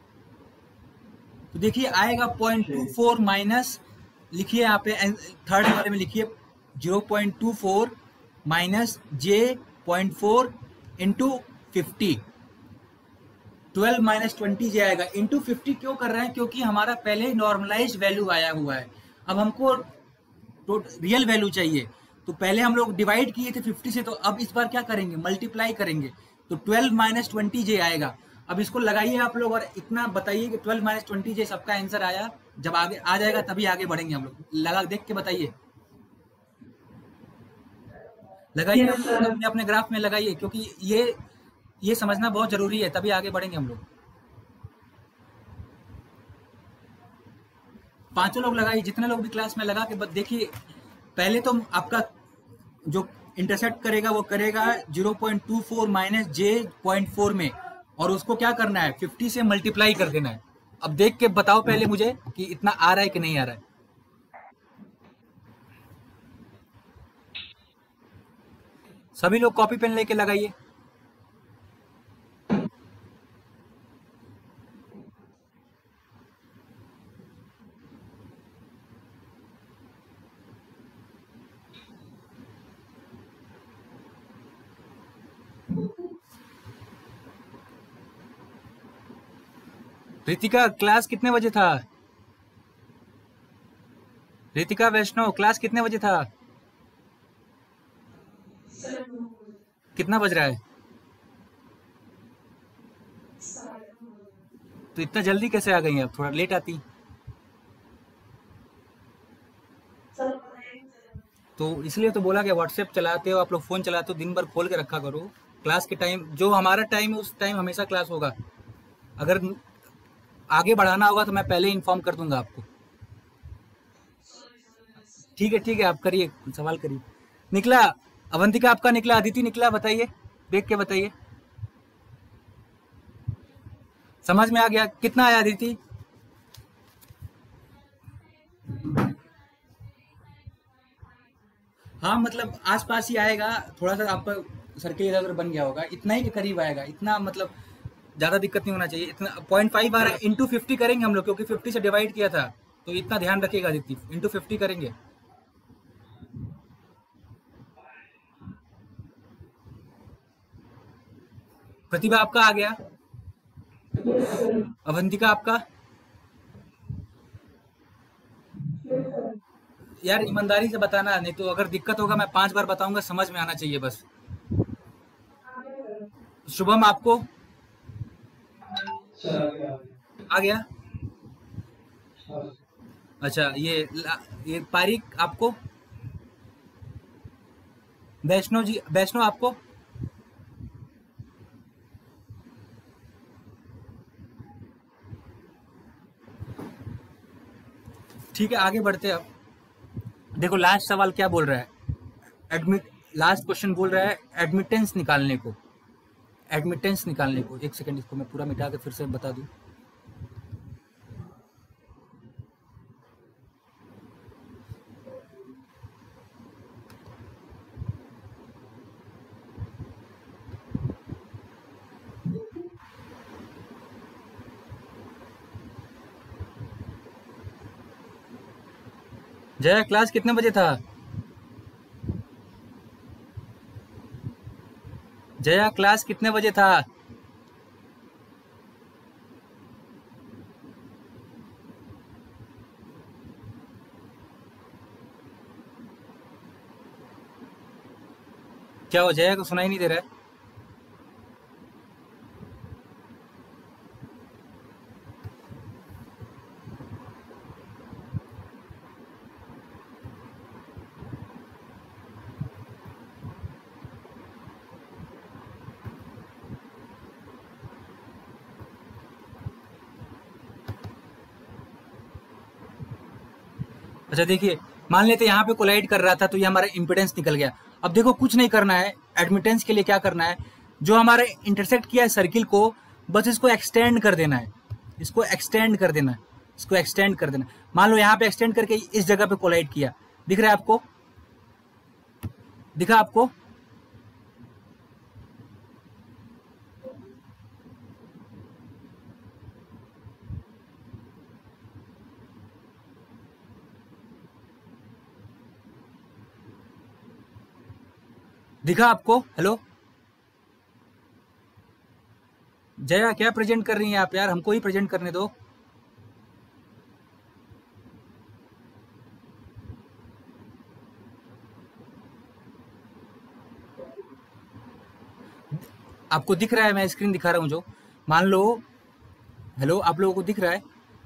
Speaker 1: तो देखिए आएगा 0.24 माइनस, लिखिए यहाँ पे थर्ड वाले में लिखिए 0.24 माइनस J.4 इंटू 50, 12 माइनस 20 जे आएगा। इंटू 50 क्यों कर रहे हैं, क्योंकि हमारा पहले ही नॉर्मलाइज वैल्यू आया हुआ है। अब हमको रियल वैल्यू चाहिए, तो पहले हम लोग डिवाइड किए थे 50 से, तो अब इस बार क्या करेंगे, मल्टीप्लाई करेंगे, तो 12 माइनस 20 जे आएगा। अब इसको लगाइए आप लोग और इतना बताइए कि 12 माइनस 20 जे सबका आंसर आया। जब आगे आ जाएगा तभी आगे बढ़ेंगे हम लोग। लगा देख के बताइए, लगाइए
Speaker 2: Yes, sir.
Speaker 1: अपने अपने ग्राफ में लगाइए, क्योंकि ये समझना बहुत जरूरी है, तभी आगे बढ़ेंगे हम लोग। पांचों लोग लगाइए, जितने लोग भी क्लास में लगा के देखिए। पहले तो आपका जो इंटरसेक्ट करेगा वो करेगा 0.24 माइनस J.4 में, और उसको क्या करना है 50 से मल्टीप्लाई कर देना है। अब देख के बताओ पहले मुझे कि इतना आ रहा है कि नहीं आ रहा है। सभी लोग कॉपी पेन लेके लगाइए। रितिका क्लास कितने बजे था? रितिका वैष्णव क्लास कितने बजे था? कितना बज रहा है? तो इतना जल्दी कैसे आ गई? अब थोड़ा लेट आती तो इसलिए तो बोला कि व्हाट्सएप चलाते हो आप लोग, फोन चलाते हो, दिन भर खोल के रखा करो। क्लास के टाइम जो हमारा टाइम है उस टाइम हमेशा क्लास होगा। अगर आगे बढ़ाना होगा तो मैं पहले इन्फॉर्म कर दूंगा आपको। ठीक है आप करिए, सवाल करिए। निकला अवंतिका आपका निकला, अदिति निकला, बताइए देख के बताइए। समझ में आ गया? कितना आया अदिति? हाँ मतलब आसपास ही आएगा, थोड़ा सा आपका सर्किल अगर बन गया होगा, इतना ही के करीब आएगा, इतना मतलब ज़्यादा दिक्कत नहीं होना चाहिए। इतना 0.5 आ रहा है, इंटू 50 करेंगे हम लोग, क्योंकि 50 से डिवाइड किया था, तो इतना ध्यान रखिएगा आदित्य, इंटू 50 करेंगे। प्रतिभा आपका आ गया?
Speaker 2: Yes, sir.
Speaker 1: अवंतिका आपका?
Speaker 2: Yes, sir.
Speaker 1: यार ईमानदारी से बताना, नहीं तो अगर दिक्कत होगा मैं 5 बार बताऊंगा, समझ में आना चाहिए बस। शुभम आपको
Speaker 3: सर आ गया
Speaker 1: आ गया?
Speaker 3: हाँ
Speaker 1: अच्छा, ये पारिक आपको? वैष्णव जी, वैष्णव आपको? ठीक है, आगे बढ़ते हैं अब। देखो लास्ट सवाल क्या बोल रहा है, एडमिट लास्ट क्वेश्चन बोल रहा है एडमिटेंस निकालने को, एडमिटेंस निकालने को। एक सेकंड, इसको मैं पूरा मिटा के फिर से बता दूं। जया क्लास कितने बजे था? जया क्लास कितने बजे था? क्या हो, जया को सुनाई नहीं दे रहा है? अच्छा देखिए, मान लेते यहाँ पे कोलाइड कर रहा था, तो ये हमारा इम्पिडेंस निकल गया। अब देखो कुछ नहीं करना है, एडमिटेंस के लिए क्या करना है, जो हमारे इंटरसेक्ट किया है सर्किल को, बस इसको एक्सटेंड कर देना है, इसको एक्सटेंड कर देना है, इसको एक्सटेंड कर देना है। मान लो यहाँ पे एक्सटेंड करके इस जगह पे कोलाइड किया, दिख रहा है आपको? दिखा आपको? दिखा आपको? हेलो जया, क्या प्रेजेंट कर रही हैं आप यार? हमको ही प्रेजेंट करने दो। आपको दिख रहा है? मैं स्क्रीन दिखा रहा हूँ जो, मान लो, हेलो आप लोगों को दिख रहा है?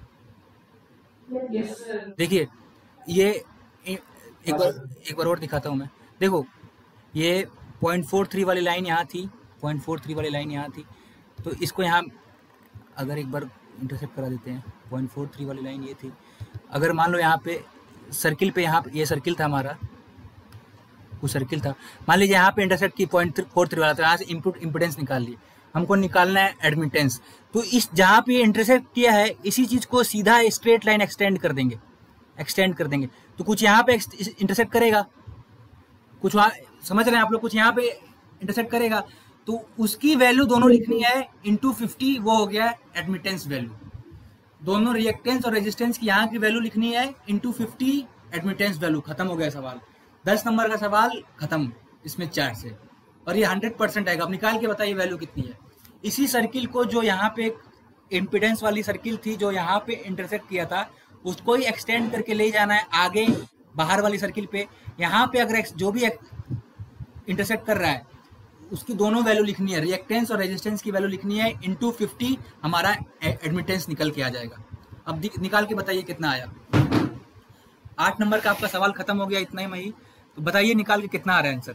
Speaker 2: Yes, sir.
Speaker 1: देखिए ये एक बार और दिखाता हूँ मैं। देखो ये 0.43 वाली लाइन यहाँ थी, 0.43 वाली लाइन यहाँ थी, तो इसको यहाँ अगर एक बार इंटरसेप्ट करा देते हैं, 0.43 वाली लाइन ये थी। अगर मान लो यहाँ पे सर्किल पे, यहाँ ये सर्किल था हमारा, वो सर्किल था, मान लीजिए यहाँ पे इंटरसेक्ट की 0.43 वाला, तो यहाँ से इनपुट इम्पिडेंस निकाल ली, हमको निकालना है एडमिटेंस। तो इस जहाँ पे इंटरसेक्ट किया है, इसी चीज़ को सीधा स्ट्रेट लाइन एक्सटेंड कर देंगे, एक्सटेंड कर देंगे, तो कुछ यहाँ पे इंटरसेक्ट करेगा, कुछ वहाँ, समझ रहे हैं आप लोग, कुछ यहाँ पे इंटरसेक्ट करेगा, तो उसकी वैल्यू दोनों लिखनी है इंटू 50, वो हो गया एडमिटेंस वैल्यू। दोनों रिएक्टेंस और रेजिस्टेंस की यहाँ की वैल्यू लिखनी है इंटू 50 एडमिटेंस वैल्यू। खत्म हो गया सवाल, 10 नंबर का सवाल खत्म इसमें 4 से, और ये 100% आएगा। अब निकाल के बताइए वैल्यू कितनी है। इसी सर्किल को, जो यहाँ पे इम्पिडेंस वाली सर्किल थी, जो यहाँ पे इंटरसेक्ट किया था, उसको ही एक्सटेंड करके ले जाना है आगे बाहर वाली सर्किल पे। यहाँ पे अगर जो भी इंटरसेक्ट कर रहा है, उसकी दोनों वैल्यू लिखनी है, रिएक्टेंस और रेजिस्टेंस की वैल्यू लिखनी है इंटू 50, हमारा एडमिटेंस निकल के आ जाएगा। अब निकाल के बताइए कितना आया। 8 नंबर का आपका सवाल खत्म हो गया, इतना ही में ही। तो बताइए निकाल के कितना आ रहा है आंसर।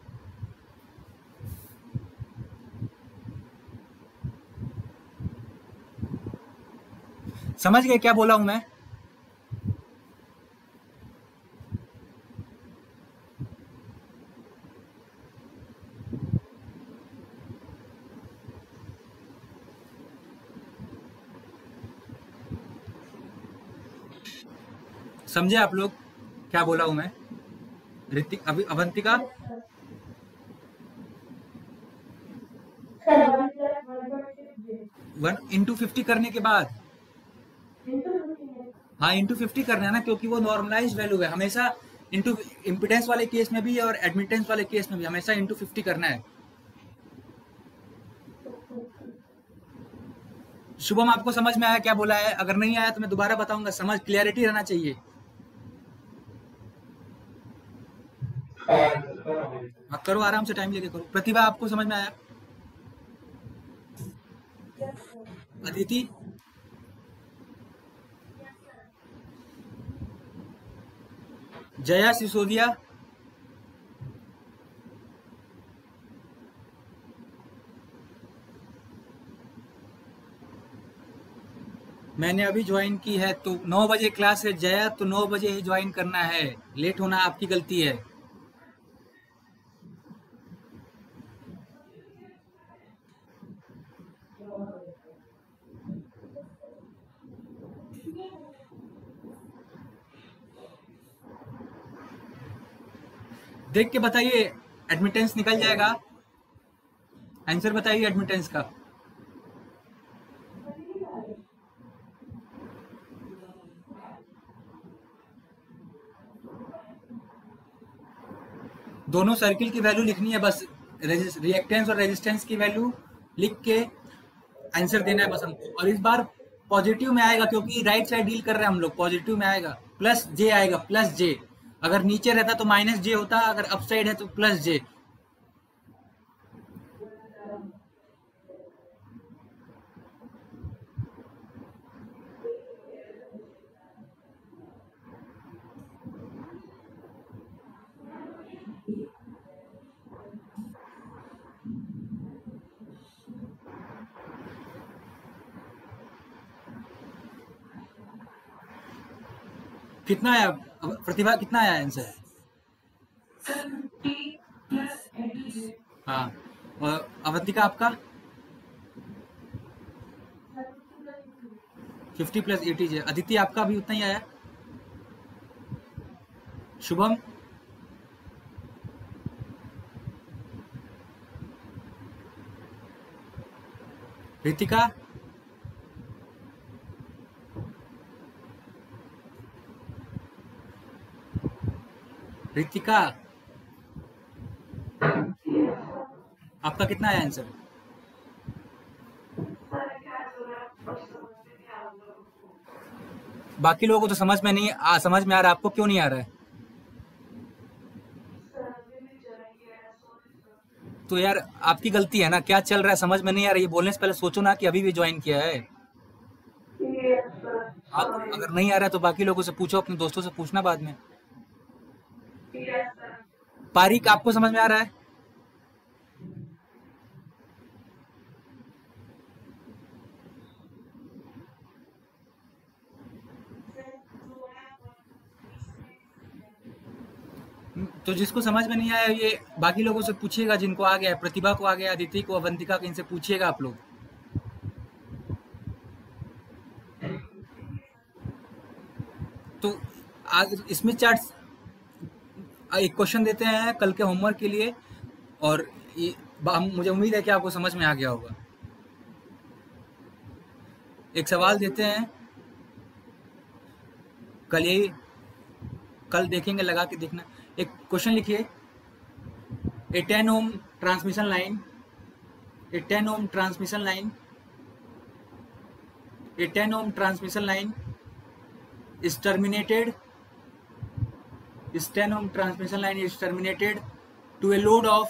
Speaker 1: समझ गए क्या बोला हूं मैं? समझे आप लोग क्या बोला हूं मैं? ऋतिक, अभी अवंतिका,
Speaker 2: सर 1+1.6J
Speaker 1: 1/50 करने के बाद,
Speaker 2: into 15
Speaker 1: हाँ इंटू 50 करना है ना, क्योंकि वो नॉर्मलाइज वैल्यू है हमेशा। इंटू इम्पिडेंस वाले केस में भी और एडमिटेंस वाले केस में भी हमेशा इंटू 50 करना है। शुभम, आपको समझ में आया क्या बोला है? अगर नहीं आया तो मैं दोबारा बताऊंगा, समझ क्लियरिटी रहना चाहिए। हाँ करो, आराम से टाइम लेके करो। प्रतिभा, आपको समझ में आया? अदिति, जया सिसोदिया, मैंने अभी ज्वाइन की है। तो 9 बजे क्लास है जया, तो 9 बजे ही ज्वाइन करना है, लेट होना आपकी गलती है। देख के बताइए, एडमिटेंस निकल जाएगा। आंसर बताइए एडमिटेंस का। दोनों सर्किल की वैल्यू लिखनी है बस, रिएक्टेंस और रेजिस्टेंस की वैल्यू लिख के आंसर देना है बस हमको। और इस बार पॉजिटिव में आएगा, क्योंकि राइट साइड डील कर रहे हैं हम लोग। पॉजिटिव में आएगा, प्लस जे आएगा, प्लस जे। अगर नीचे रहता तो माइनस जे होता, अगर अप साइड है तो प्लस जे। कितना आया प्रतिभा, कितना आया आंसर?
Speaker 2: सर 50+80J
Speaker 1: हाँ, और अवंतिका आपका 50 प्लस 80 जे। अदिति, आपका भी उतना ही आया। शुभम, रितिका, रितिका आपका कितना आया आंसर? बाकी लोगों को तो समझ में नहीं समझ में आ रहा, आपको क्यों नहीं आ रहा है? तो यार आपकी गलती है ना, क्या चल रहा है समझ में नहीं आ रहा। ये बोलने से पहले सोचो ना कि अभी भी ज्वाइन किया है। आप अगर नहीं आ रहा है तो बाकी लोगों से पूछो, अपने दोस्तों से पूछना बाद में। पारिक, आपको समझ में आ रहा है? तो जिसको समझ में नहीं आया ये बाकी लोगों से पूछिएगा, जिनको आ गया है। प्रतिभा को आ गया, अदिति को, अवंतिका को, इनसे पूछिएगा आप लोग। तो आज इसमें चार्ट एक क्वेश्चन देते हैं कल के होमवर्क के लिए, और मुझे उम्मीद है कि आपको समझ में आ गया होगा। एक सवाल देते हैं, कल देखेंगे, लगा के देखना। एक क्वेश्चन लिखिए, a 10 ohm transmission line, a 10 ohm transmission line, a 10 ohm transmission line is terminated, is 10 ohm transmission line is terminated to a load of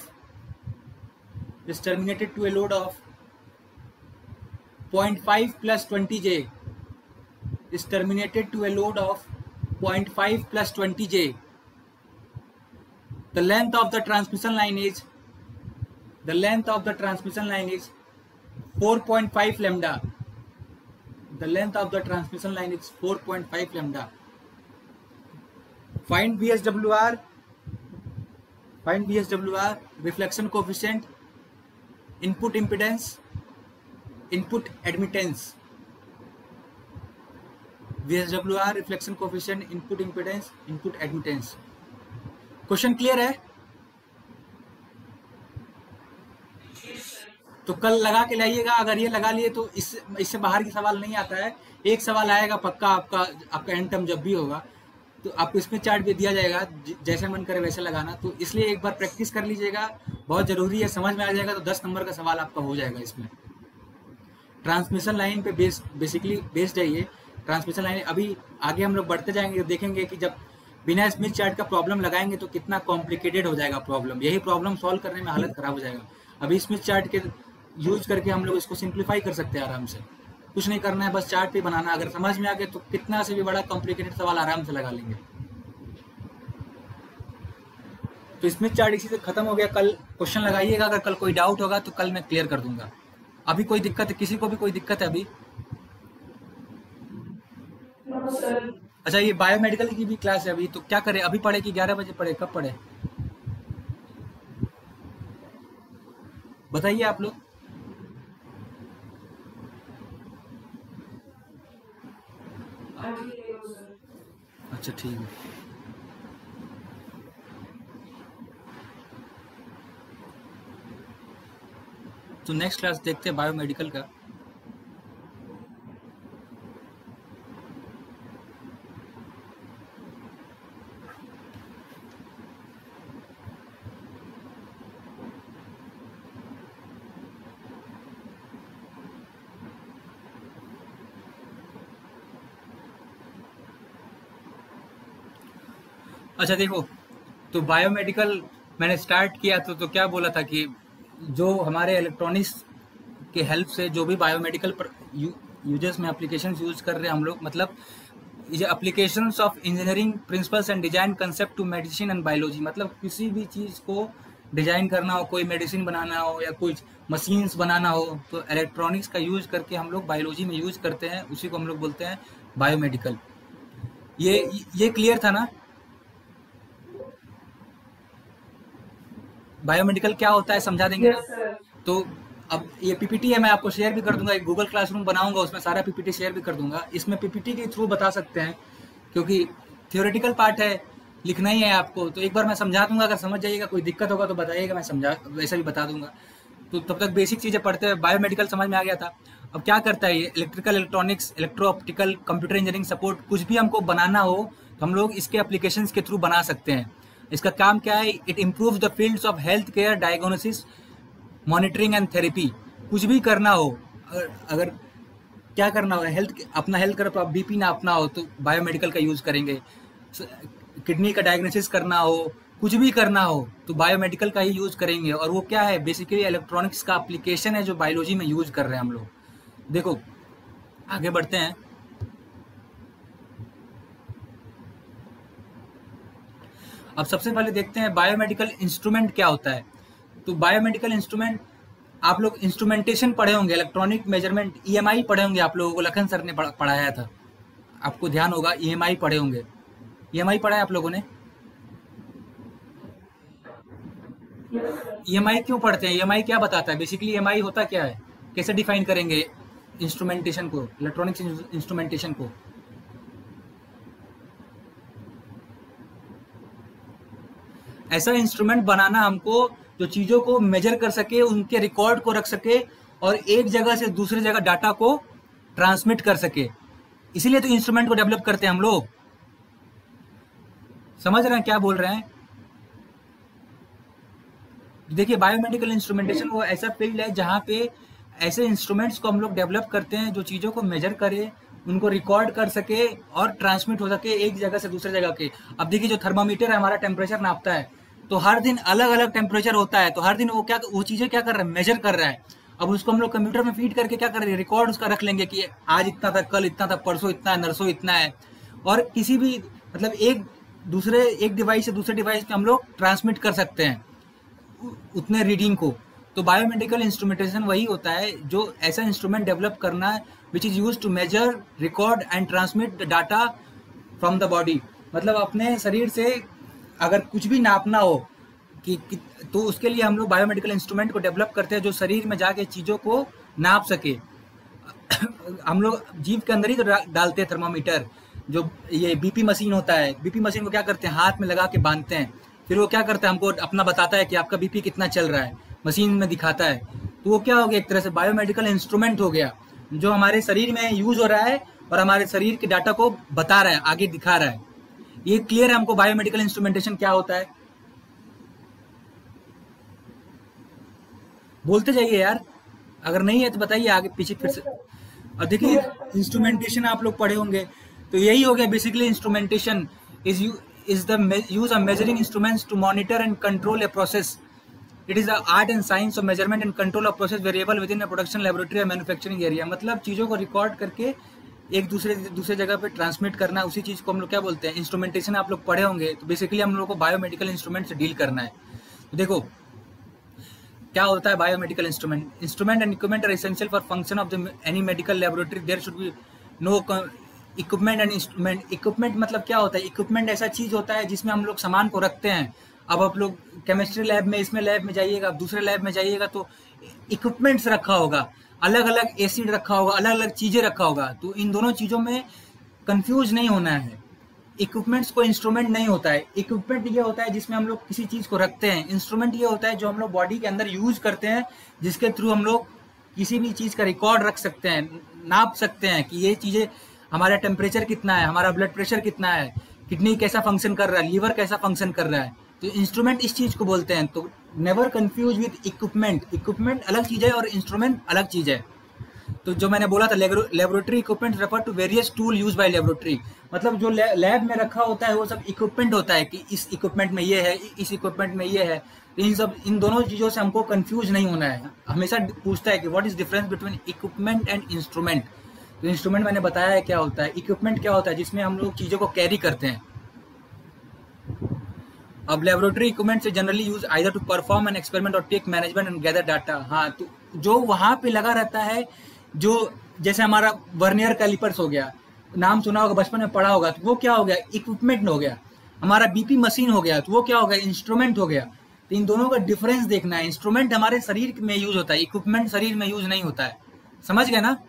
Speaker 1: 0.5 plus 20J, is terminated to a load of 0.5 plus 20J. The length of the transmission line is 4.5 lambda. The length of the transmission line is 4.5 lambda. Find VSWR, reflection coefficient, input impedance, input admittance. VSWR, reflection coefficient, input impedance, input admittance. Question clear है? तो कल लगा के लाइएगा। अगर ये लगा लिए तो इससे बाहर की सवाल नहीं आता है। एक सवाल आएगा पक्का आपका एंड टर्म जब भी होगा तो आपको इसमें चार्ट भी दिया जाएगा, जैसे मन करे वैसे लगाना। तो इसलिए एक बार प्रैक्टिस कर लीजिएगा, बहुत जरूरी है। समझ में आ जाएगा तो 10 नंबर का सवाल आपका हो जाएगा इसमें। ट्रांसमिशन लाइन पे बेसिकली बेस्ड है ये ट्रांसमिशन लाइन। अभी आगे हम लोग बढ़ते जाएंगे, देखेंगे कि जब बिना स्मिथ चार्ट का प्रॉब्लम लगाएंगे तो कितना कॉम्प्लिकेटेड हो जाएगा प्रॉब्लम। यही प्रॉब्लम सॉल्व करने में हालत खराब हो जाएगा। अभी स्मिथ चार्ट के यूज करके हम लोग इसको सिंप्लीफाई कर सकते हैं आराम से। कुछ नहीं करना है, बस चार्ट पे बनाना। अगर समझ में आ गया तो कितना से भी बड़ा कॉम्प्लिकेटेड सवाल आराम से लगा लेंगे। तो स्मिथ चार्ट इसी से खत्म हो गया। कल क्वेश्चन लगाइएगा, अगर कल कोई डाउट होगा तो कल मैं क्लियर कर दूंगा। अभी कोई दिक्कत है? किसी को भी कोई दिक्कत है अभी?
Speaker 2: No sir.
Speaker 1: अच्छा, ये बायोमेडिकल की भी क्लास है अभी, तो क्या करें? अभी पढ़े कि 11 बजे पढ़े? कब पढ़े बताइए आप लोग।
Speaker 2: आज ही ले लो सर।
Speaker 1: अच्छा ठीक है। तो नेक्स्ट क्लास देखते हैं बायोमेडिकल का। अच्छा देखो, तो बायोमेडिकल मैंने स्टार्ट किया तो क्या बोला था कि जो हमारे इलेक्ट्रॉनिक्स के हेल्प से जो भी बायोमेडिकल यूजर्स में एप्लीकेशंस यूज कर रहे हैं हम लोग, मतलब ये applications of engineering principles and design concept to medicine and biology. मतलब किसी भी चीज़ को डिजाइन करना हो, कोई मेडिसिन बनाना हो या कुछ मशीन्स बनाना हो, तो इलेक्ट्रॉनिक्स का यूज करके हम लोग बायोलॉजी में यूज करते हैं। उसी को हम लोग बोलते हैं बायोमेडिकल। ये क्लियर था ना? बायोमेडिकल क्या होता है समझा देंगे ना?
Speaker 2: Yes sir.
Speaker 1: तो अब ये पीपीटी है, मैं आपको शेयर भी कर दूंगा। एक गूगल क्लासरूम बनाऊंगा, उसमें सारा पीपीटी शेयर भी कर दूंगा। इसमें पीपीटी के थ्रू बता सकते हैं, क्योंकि थियोरेटिकल पार्ट है, लिखना ही है आपको। तो एक बार मैं समझा दूंगा, अगर समझ जाइएगा, कोई दिक्कत होगा तो बताइएगा, मैं समझा वैसे भी बता दूंगा। तो तब तक बेसिक चीज़ें पढ़ते हैं। बायोमेडिकल समझ में आ गया था। अब क्या करता है ये? Electrical, electronics, electro optical, computer engineering support, कुछ भी हमको बनाना हो तो हम लोग इसके एप्लीकेशंस के थ्रू बना सकते हैं। इसका काम क्या है? It improves the fields of health care, diagnosis, monitoring and therapy. कुछ भी करना हो, अगर क्या करना हो, अपना हेल्थ कर, बीपी नापना हो तो बायोमेडिकल का यूज करेंगे। किडनी का डायग्नोसिस करना हो, कुछ भी करना हो तो बायोमेडिकल का ही यूज करेंगे। और वो क्या है? बेसिकली इलेक्ट्रॉनिक्स का एप्लीकेशन है जो बायोलॉजी में यूज कर रहे हैं हम लोग। देखो आगे बढ़ते हैं। अब सबसे पहले देखते हैं बायोमेडिकल इंस्ट्रूमेंट क्या होता है। तो बायोमेडिकल इंस्ट्रूमेंट, आप लोग इंस्ट्रूमेंटेशन पढ़े होंगे, इलेक्ट्रॉनिक मेजरमेंट, ईएमआई पढ़े होंगे आप लोगों को, लखन सर ने पढ़ाया था, आपको ध्यान होगा। ईएमआई पढ़े होंगे, ईएमआई पढ़ा है आप लोगों ने? ईएमआई क्यों पढ़ते हैं? ईएमआई क्या बताता है? बेसिकली ईएमआई होता क्या है, कैसे डिफाइन करेंगे इंस्ट्रूमेंटेशन को, इलेक्ट्रॉनिक्स इंस्ट्रूमेंटेशन को? ऐसा इंस्ट्रूमेंट बनाना हमको जो चीजों को मेजर कर सके, उनके रिकॉर्ड को रख सके और एक जगह से दूसरी जगह डाटा को ट्रांसमिट कर सके। इसीलिए तो इंस्ट्रूमेंट को डेवलप करते हैं हम लोग। समझ रहे हैं क्या बोल रहे हैं? देखिए, बायोमेडिकल इंस्ट्रूमेंटेशन वो ऐसा फील्ड है जहाँ पे ऐसे इंस्ट्रूमेंट्स को हम लोग डेवलप करते हैं जो चीज़ों को मेजर करे, उनको रिकॉर्ड कर सके और ट्रांसमिट हो सके एक जगह से दूसरे जगह के। अब देखिए, जो थर्मामीटर है हमारा टेम्परेचर नापता है, तो हर दिन अलग अलग टेम्परेचर होता है, तो हर दिन वो चीज़ें क्या कर रहा है? मेजर कर रहा है। अब उसको हम लोग कंप्यूटर में फीड करके क्या कर रहे हैं? रिकॉर्ड उसका रख लेंगे कि आज इतना था, कल इतना था, परसों इतना है, नरसों इतना है। और किसी भी मतलब एक डिवाइस से दूसरे डिवाइस पे हम लोग ट्रांसमिट कर सकते हैं उतने रीडिंग को। तो बायोमेडिकल इंस्ट्रूमेंटेशन वही होता है, जो ऐसा इंस्ट्रूमेंट डेवलप करना है which is use to measure, record and transmit the data from the body. मतलब अपने शरीर से अगर कुछ भी नापना हो तो उसके लिए हम लोग बायोमेडिकल इंस्ट्रूमेंट को डेवलप करते हैं जो शरीर में जाके चीज़ों को नाप सके। हम लोग जीभ के अंदर ही तो डालते हैं थर्मामीटर। जो ये बीपी मशीन होता है, बीपी मशीन को क्या करते हैं, हाथ में लगा के बांधते हैं, फिर वो क्या करता है, हमको अपना बताता है कि आपका बीपी कितना चल रहा है, मशीन में दिखाता है। तो वो क्या हो गया, एक तरह से बायोमेडिकल इंस्ट्रूमेंट हो गया, जो हमारे शरीर में यूज हो रहा है और हमारे शरीर के डाटा को बता रहा है, आगे दिखा रहा है। ये क्लियर है हमको बायोमेडिकल इंस्ट्रूमेंटेशन क्या होता है? बोलते जाइए यार, अगर नहीं है तो बताइए आगे पीछे फिर से। और देखिए इंस्ट्रूमेंटेशन आप लोग पढ़े होंगे, तो यही हो गया basically. Instrumentation is the use of measuring instruments to monitor and control a process. It is the art and science of measurement and control of process variable within a production laboratory और manufacturing area. मतलब चीज़ों को record करके एक दूसरे जगह पे transmit करना, उसी चीज़ को हम लोग क्या बोलते हैं, इंस्ट्रूमेंटेशन। आप लोग पढ़े होंगे, तो बेसिकली हम लोग को बायोमेडिकल इंस्ट्रूमेंट से डील करना है। तो देखो क्या होता है biomedical instrument. Instrument and equipment are essential for function of the any medical laboratory. There should be no equipment and instrument. Equipment मतलब क्या होता है, इक्विपमेंट ऐसा चीज होता है जिसमें हम लोग सामान को रखते हैं। अब आप लोग केमिस्ट्री लैब में, इसमें लैब में जाइएगा, आप दूसरे लैब में जाइएगा तो इक्विपमेंट्स रखा होगा, अलग अलग एसिड रखा होगा, अलग अलग चीजें रखा होगा। तो इन दोनों चीजों में कंफ्यूज नहीं होना है। इक्विपमेंट्स को इंस्ट्रूमेंट नहीं होता है। इक्विपमेंट ये होता है जिसमें हम लोग किसी चीज को रखते हैं। इंस्ट्रूमेंट ये होता है जो हम लोग बॉडी के अंदर यूज करते हैं, जिसके थ्रू हम लोग किसी भी चीज का रिकॉर्ड रख सकते हैं, नाप सकते हैं कि ये चीजें, हमारा टेम्परेचर कितना है, हमारा ब्लड प्रेशर कितना है, किडनी कैसा फंक्शन कर रहा है, लीवर कैसा फंक्शन कर रहा है। तो इंस्ट्रूमेंट इस चीज को बोलते हैं। तो never confuse with equipment. Equipment अलग चीज है और इंस्ट्रूमेंट अलग चीज है। तो जो मैंने बोला था, laboratory equipment refer to various tool use by laboratory. मतलब जो लैब में रखा होता है वो सब इक्विपमेंट होता है कि इस इक्विपमेंट में ये है, इस इक्विपमेंट में ये है। इन दोनों चीजों से हमको कंफ्यूज नहीं होना है। हमेशा पूछता है कि what is difference between equipment and instrument. तो इंस्ट्रूमेंट मैंने बताया है क्या होता है, इक्विपमेंट क्या होता है जिसमें हम लोग चीजों को कैरी करते हैं। अब लेबोरेटरी इक्विपमेंट से generally use either to perform an experiment और take management and gather data. हाँ, तो जो वहां पे लगा रहता है, जो जैसे हमारा वर्नियर कैलिपर्स हो गया, नाम सुना होगा, बचपन में पढ़ा होगा, तो वो क्या हो गया, इक्विपमेंट हो गया। हमारा बीपी मशीन हो गया, तो वो क्या हो गया, इंस्ट्रूमेंट हो गया। तो इन दोनों का डिफरेंस देखना है। इंस्ट्रूमेंट हमारे शरीर में यूज होता है, इक्विपमेंट शरीर में यूज नहीं होता है। समझ गए ना?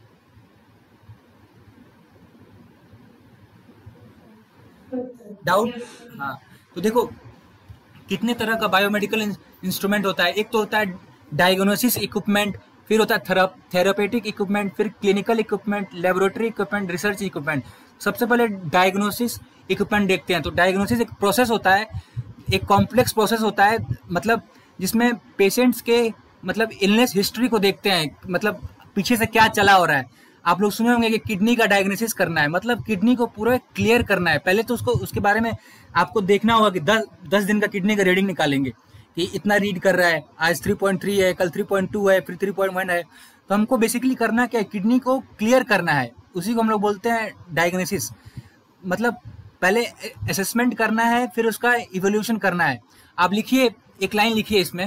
Speaker 1: डाउट? हाँ, तो देखो कितने तरह का बायोमेडिकल इंस्ट्रूमेंट होता है। एक तो होता है डायग्नोसिस इक्विपमेंट, फिर होता है थेरापेटिक इक्विपमेंट, फिर clinical equipment, laboratory equipment, research equipment. सबसे पहले डायग्नोसिस इक्विपमेंट देखते हैं। तो डायग्नोसिस एक प्रोसेस होता है, एक कॉम्प्लेक्स प्रोसेस होता है, मतलब जिसमें पेशेंट्स के मतलब इलनेस हिस्ट्री को देखते हैं, मतलब पीछे से क्या चला हो रहा है। आप लोग सुने होंगे कि किडनी का डायग्नोसिस करना है, मतलब किडनी को पूरा क्लियर करना है। पहले तो उसको, उसके बारे में आपको देखना होगा कि 10 दिन का किडनी का रीडिंग निकालेंगे कि इतना रीड कर रहा है, आज 3.3 है, कल 3.2 है, फिर 3.1 है। तो हमको बेसिकली करना क्या है, किडनी को क्लियर करना है। उसी को हम लोग बोलते हैं डायग्नोसिस। मतलब पहले असेसमेंट करना है, फिर उसका इवोल्यूशन करना है। आप लिखिए, एक लाइन लिखिए इसमें,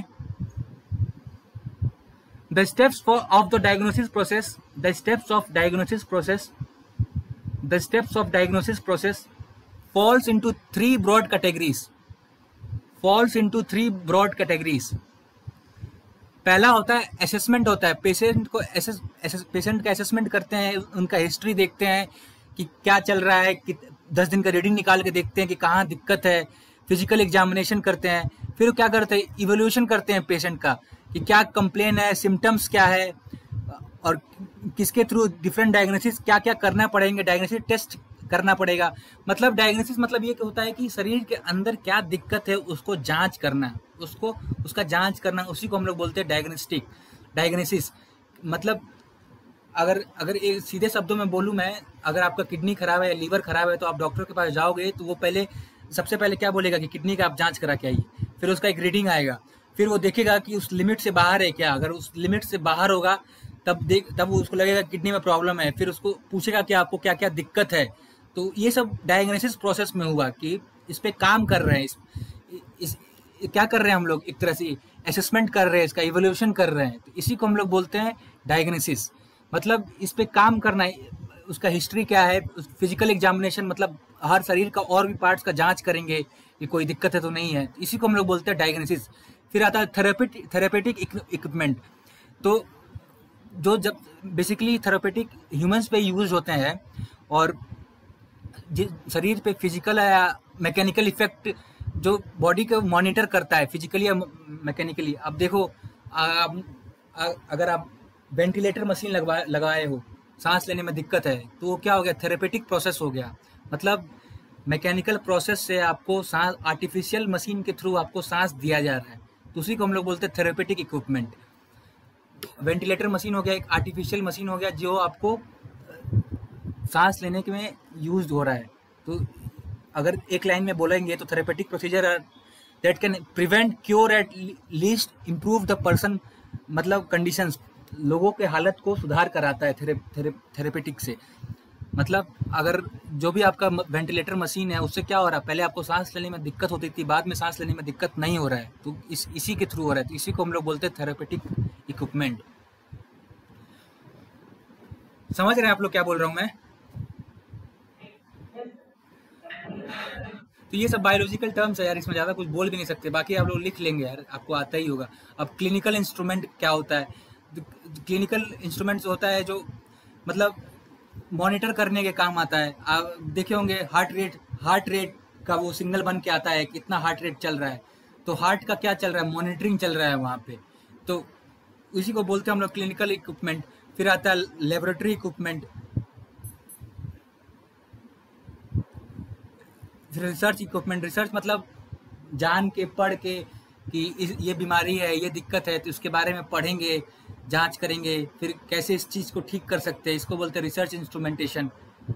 Speaker 1: The steps of diagnosis falls into three broad categories. पहला होता है असेसमेंट होता है, पेशेंट का असेसमेंट करते हैं, उनका हिस्ट्री देखते हैं कि क्या चल रहा है, कि 10 दिन का रीडिंग निकाल के देखते हैं कि कहाँ दिक्कत है, फिजिकल एग्जामिनेशन करते हैं। फिर क्या करते हैं, इवोल्यूशन करते हैं पेशेंट का कि क्या कंप्लेन है, सिम्टम्स क्या है, और किसके थ्रू डिफरेंट डायग्नोसिस क्या क्या करना पड़ेंगे, डायग्नोसिस टेस्ट करना पड़ेगा। मतलब डायग्नोसिस मतलब ये होता है कि शरीर के अंदर क्या दिक्कत है उसको जांच करना, उसका जांच करना, उसी को हम लोग बोलते हैं डायग्नोसिस। मतलब अगर एक सीधे शब्दों में बोलूँ मैं, अगर आपका किडनी खराब है या लीवर खराब है तो आप डॉक्टर के पास जाओगे तो वो सबसे पहले क्या बोलेगा कि किडनी का आप जांच करा के आइए। फिर उसका एक रीडिंग आएगा, फिर वो देखेगा कि उस लिमिट से बाहर है क्या। अगर उस लिमिट से बाहर होगा तब उसको लगेगा किडनी में प्रॉब्लम है। फिर उसको पूछेगा कि आपको क्या क्या दिक्कत है। तो ये सब डायग्नोसिस प्रोसेस में हुआ कि इस पे काम कर रहे हैं, क्या कर रहे हैं हम लोग, एक तरह से असेसमेंट कर रहे हैं, इसका इवोल्यूशन कर रहे हैं। तो इसी को हम लोग बोलते हैं डायग्नोसिस। मतलब इस पे काम करना है, उसका हिस्ट्री क्या है, फिजिकल एग्जामिनेशन, मतलब हर शरीर का और भी पार्ट्स का जांच करेंगे कि कोई दिक्कत है तो नहीं है। इसी को हम लोग बोलते हैं डायग्नोसिस। फिर आता है थेरापेटिक इक्विपमेंट। तो जो जब बेसिकली थेरापेटिक ह्यूमंस पे यूज होते हैं और शरीर पे फिजिकल या मैकेनिकल इफेक्ट जो बॉडी को मॉनिटर करता है फिजिकली या मैकेनिकली। अब देखो अगर आप वेंटिलेटर मशीन लगाए हो, सांस लेने में दिक्कत है, तो वो क्या हो गया, थेरेपेटिक प्रोसेस हो गया। मतलब मैकेनिकल प्रोसेस से आपको सांस, आर्टिफिशियल मशीन के थ्रू आपको सांस दिया जा रहा है, तो उसी को हम लोग बोलते हैं थेरेपेटिक इक्विपमेंट। वेंटिलेटर मशीन हो गया, एक आर्टिफिशियल मशीन हो गया जो आपको सांस लेने के में यूज हो रहा है। तो अगर एक लाइन में बोलेंगे तो therapeutic procedure that can prevent, cure, at least improve the person, मतलब कंडीशंस, लोगों के हालत को सुधार कराता है थेरेपेटिक से। मतलब अगर जो भी आपका वेंटिलेटर मशीन है उससे क्या हो रहा है, पहले आपको सांस लेने में दिक्कत होती थी, बाद में सांस लेने में दिक्कत नहीं हो रहा है, तो इसी के थ्रू हो रहा है, तो इसी को हम लोग बोलते हैं थेरेपेटिक इक्विपमेंट। समझ रहे हैं आप लोग क्या बोल रहा हूँ मैं? तो ये सब बायोलॉजिकल टर्म्स है यार, इसमें ज़्यादा कुछ बोल भी नहीं सकते, बाकी आप लोग लिख लेंगे यार, आपको आता ही होगा। अब क्लिनिकल इंस्ट्रूमेंट क्या होता है? क्लिनिकल इंस्ट्रूमेंट्स होता है जो मतलब मॉनिटर करने के काम आता है। आप देखे होंगे हार्ट रेट का वो सिग्नल बन के आता है, कितना हार्ट रेट चल रहा है, तो हार्ट का क्या चल रहा है, मॉनिटरिंग चल रहा है वहाँ पे, तो उसी को बोलते हैं हम लोग क्लिनिकल इक्विपमेंट। फिर आता है laboratory equipment, research equipment. Research मतलब जान के, पढ़ के कि ये बीमारी है, ये दिक्कत है, तो उसके बारे में पढ़ेंगे, जांच करेंगे, फिर कैसे इस चीज़ को ठीक कर सकते हैं, इसको बोलते हैं रिसर्च इंस्ट्रूमेंटेशन।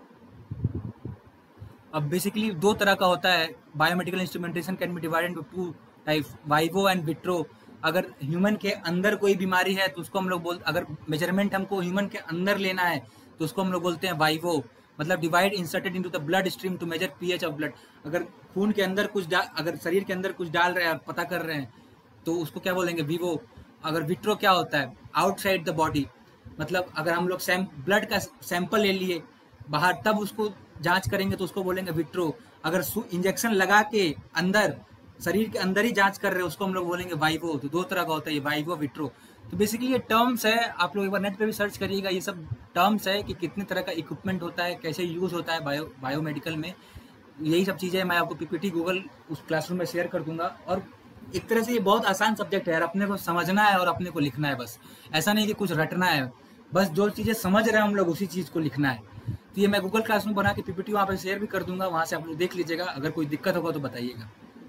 Speaker 1: अब बेसिकली दो तरह का होता है, biomedical instrumentation can be divided into two types, vivo and vitro. अगर ह्यूमन के अंदर कोई बीमारी है तो उसको हम लोग अगर मेजरमेंट हमको ह्यूमन के अंदर लेना है तो उसको हम लोग बोलते हैं वाइवो, मतलब device inserted into the blood stream to measure pH of blood. अगर खून के अंदर कुछ अगर शरीर के अंदर कुछ डाल रहे हैं और पता कर रहे हैं तो उसको क्या बोलेंगे, विवो। अगर विट्रो क्या होता है, आउटसाइड द बॉडी, मतलब अगर हम लोग ब्लड का सैंपल ले लिए बाहर तब उसको जांच करेंगे तो उसको बोलेंगे विट्रो। अगर इंजेक्शन लगा के अंदर शरीर के अंदर ही जांच कर रहे हैं उसको हम लोग बोलेंगे वाइवो। तो दो तरह का होता है ये वाइवो विट्रो। तो बेसिकली ये टर्म्स है, आप लोग एक बार नेट पे भी सर्च करिएगा, ये सब टर्म्स है कि कितने तरह का इक्विपमेंट होता है, कैसे यूज होता है बायोमेडिकल में। यही सब चीज़ें मैं आपको पीपीटी गूगल उस क्लासरूम में शेयर कर दूंगा। और एक तरह से ये बहुत आसान सब्जेक्ट है यार, अपने को समझना है और अपने को लिखना है बस, ऐसा नहीं कि कुछ रटना है, बस जो चीज़ें समझ रहे हैं हम लोग उसी चीज़ को लिखना है। तो ये मैं गूगल क्लासरूम बना के पीपीटी वहाँ पे शेयर भी कर दूंगा, वहाँ से आप लोग देख लीजिएगा, अगर कोई दिक्कत होगा तो बताइएगा।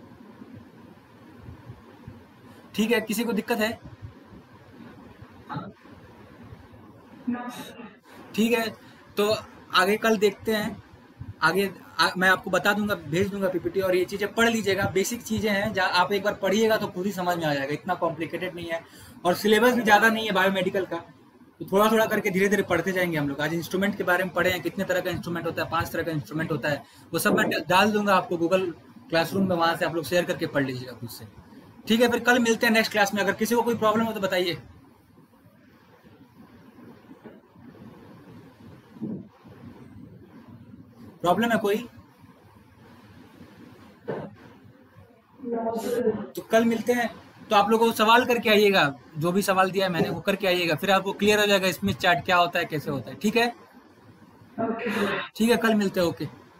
Speaker 1: ठीक है, किसी को दिक्कत है? ठीक है, तो आगे कल देखते हैं। आगे मैं आपको बता दूंगा, भेज दूंगा पीपीटी, और ये चीज़ें पढ़ लीजिएगा, बेसिक चीज़ें हैं, जहाँ आप एक बार पढ़िएगा तो खुद ही समझ में आ जाएगा, इतना कॉम्प्लिकेटेड नहीं है। और सिलेबस भी ज़्यादा नहीं है बायोमेडिकल का, तो थोड़ा थोड़ा करके धीरे धीरे पढ़ते जाएंगे हम लोग। आज इंस्ट्रूमेंट के बारे में पढ़े हैं, कितने तरह का इंस्ट्रूमेंट होता है, 5 तरह का इंस्ट्रूमेंट होता है, वो सब मैं डाल दूंगा आपको गूगल क्लासरूम में, वहाँ से आप लोग शेयर करके पढ़ लीजिएगा खुद से। ठीक है, फिर कल मिलते हैं नेक्स्ट क्लास में। अगर किसी को कोई प्रॉब्लम हो तो बताइए। प्रॉब्लम है कोई? तो कल मिलते हैं, तो आप लोगों को सवाल करके आइएगा, जो भी सवाल दिया है मैंने वो करके आइएगा, फिर आपको क्लियर हो जाएगा स्मिथ चार्ट क्या होता है, कैसे होता है। ठीक है, ठीक है, कल मिलते हैं। ओके।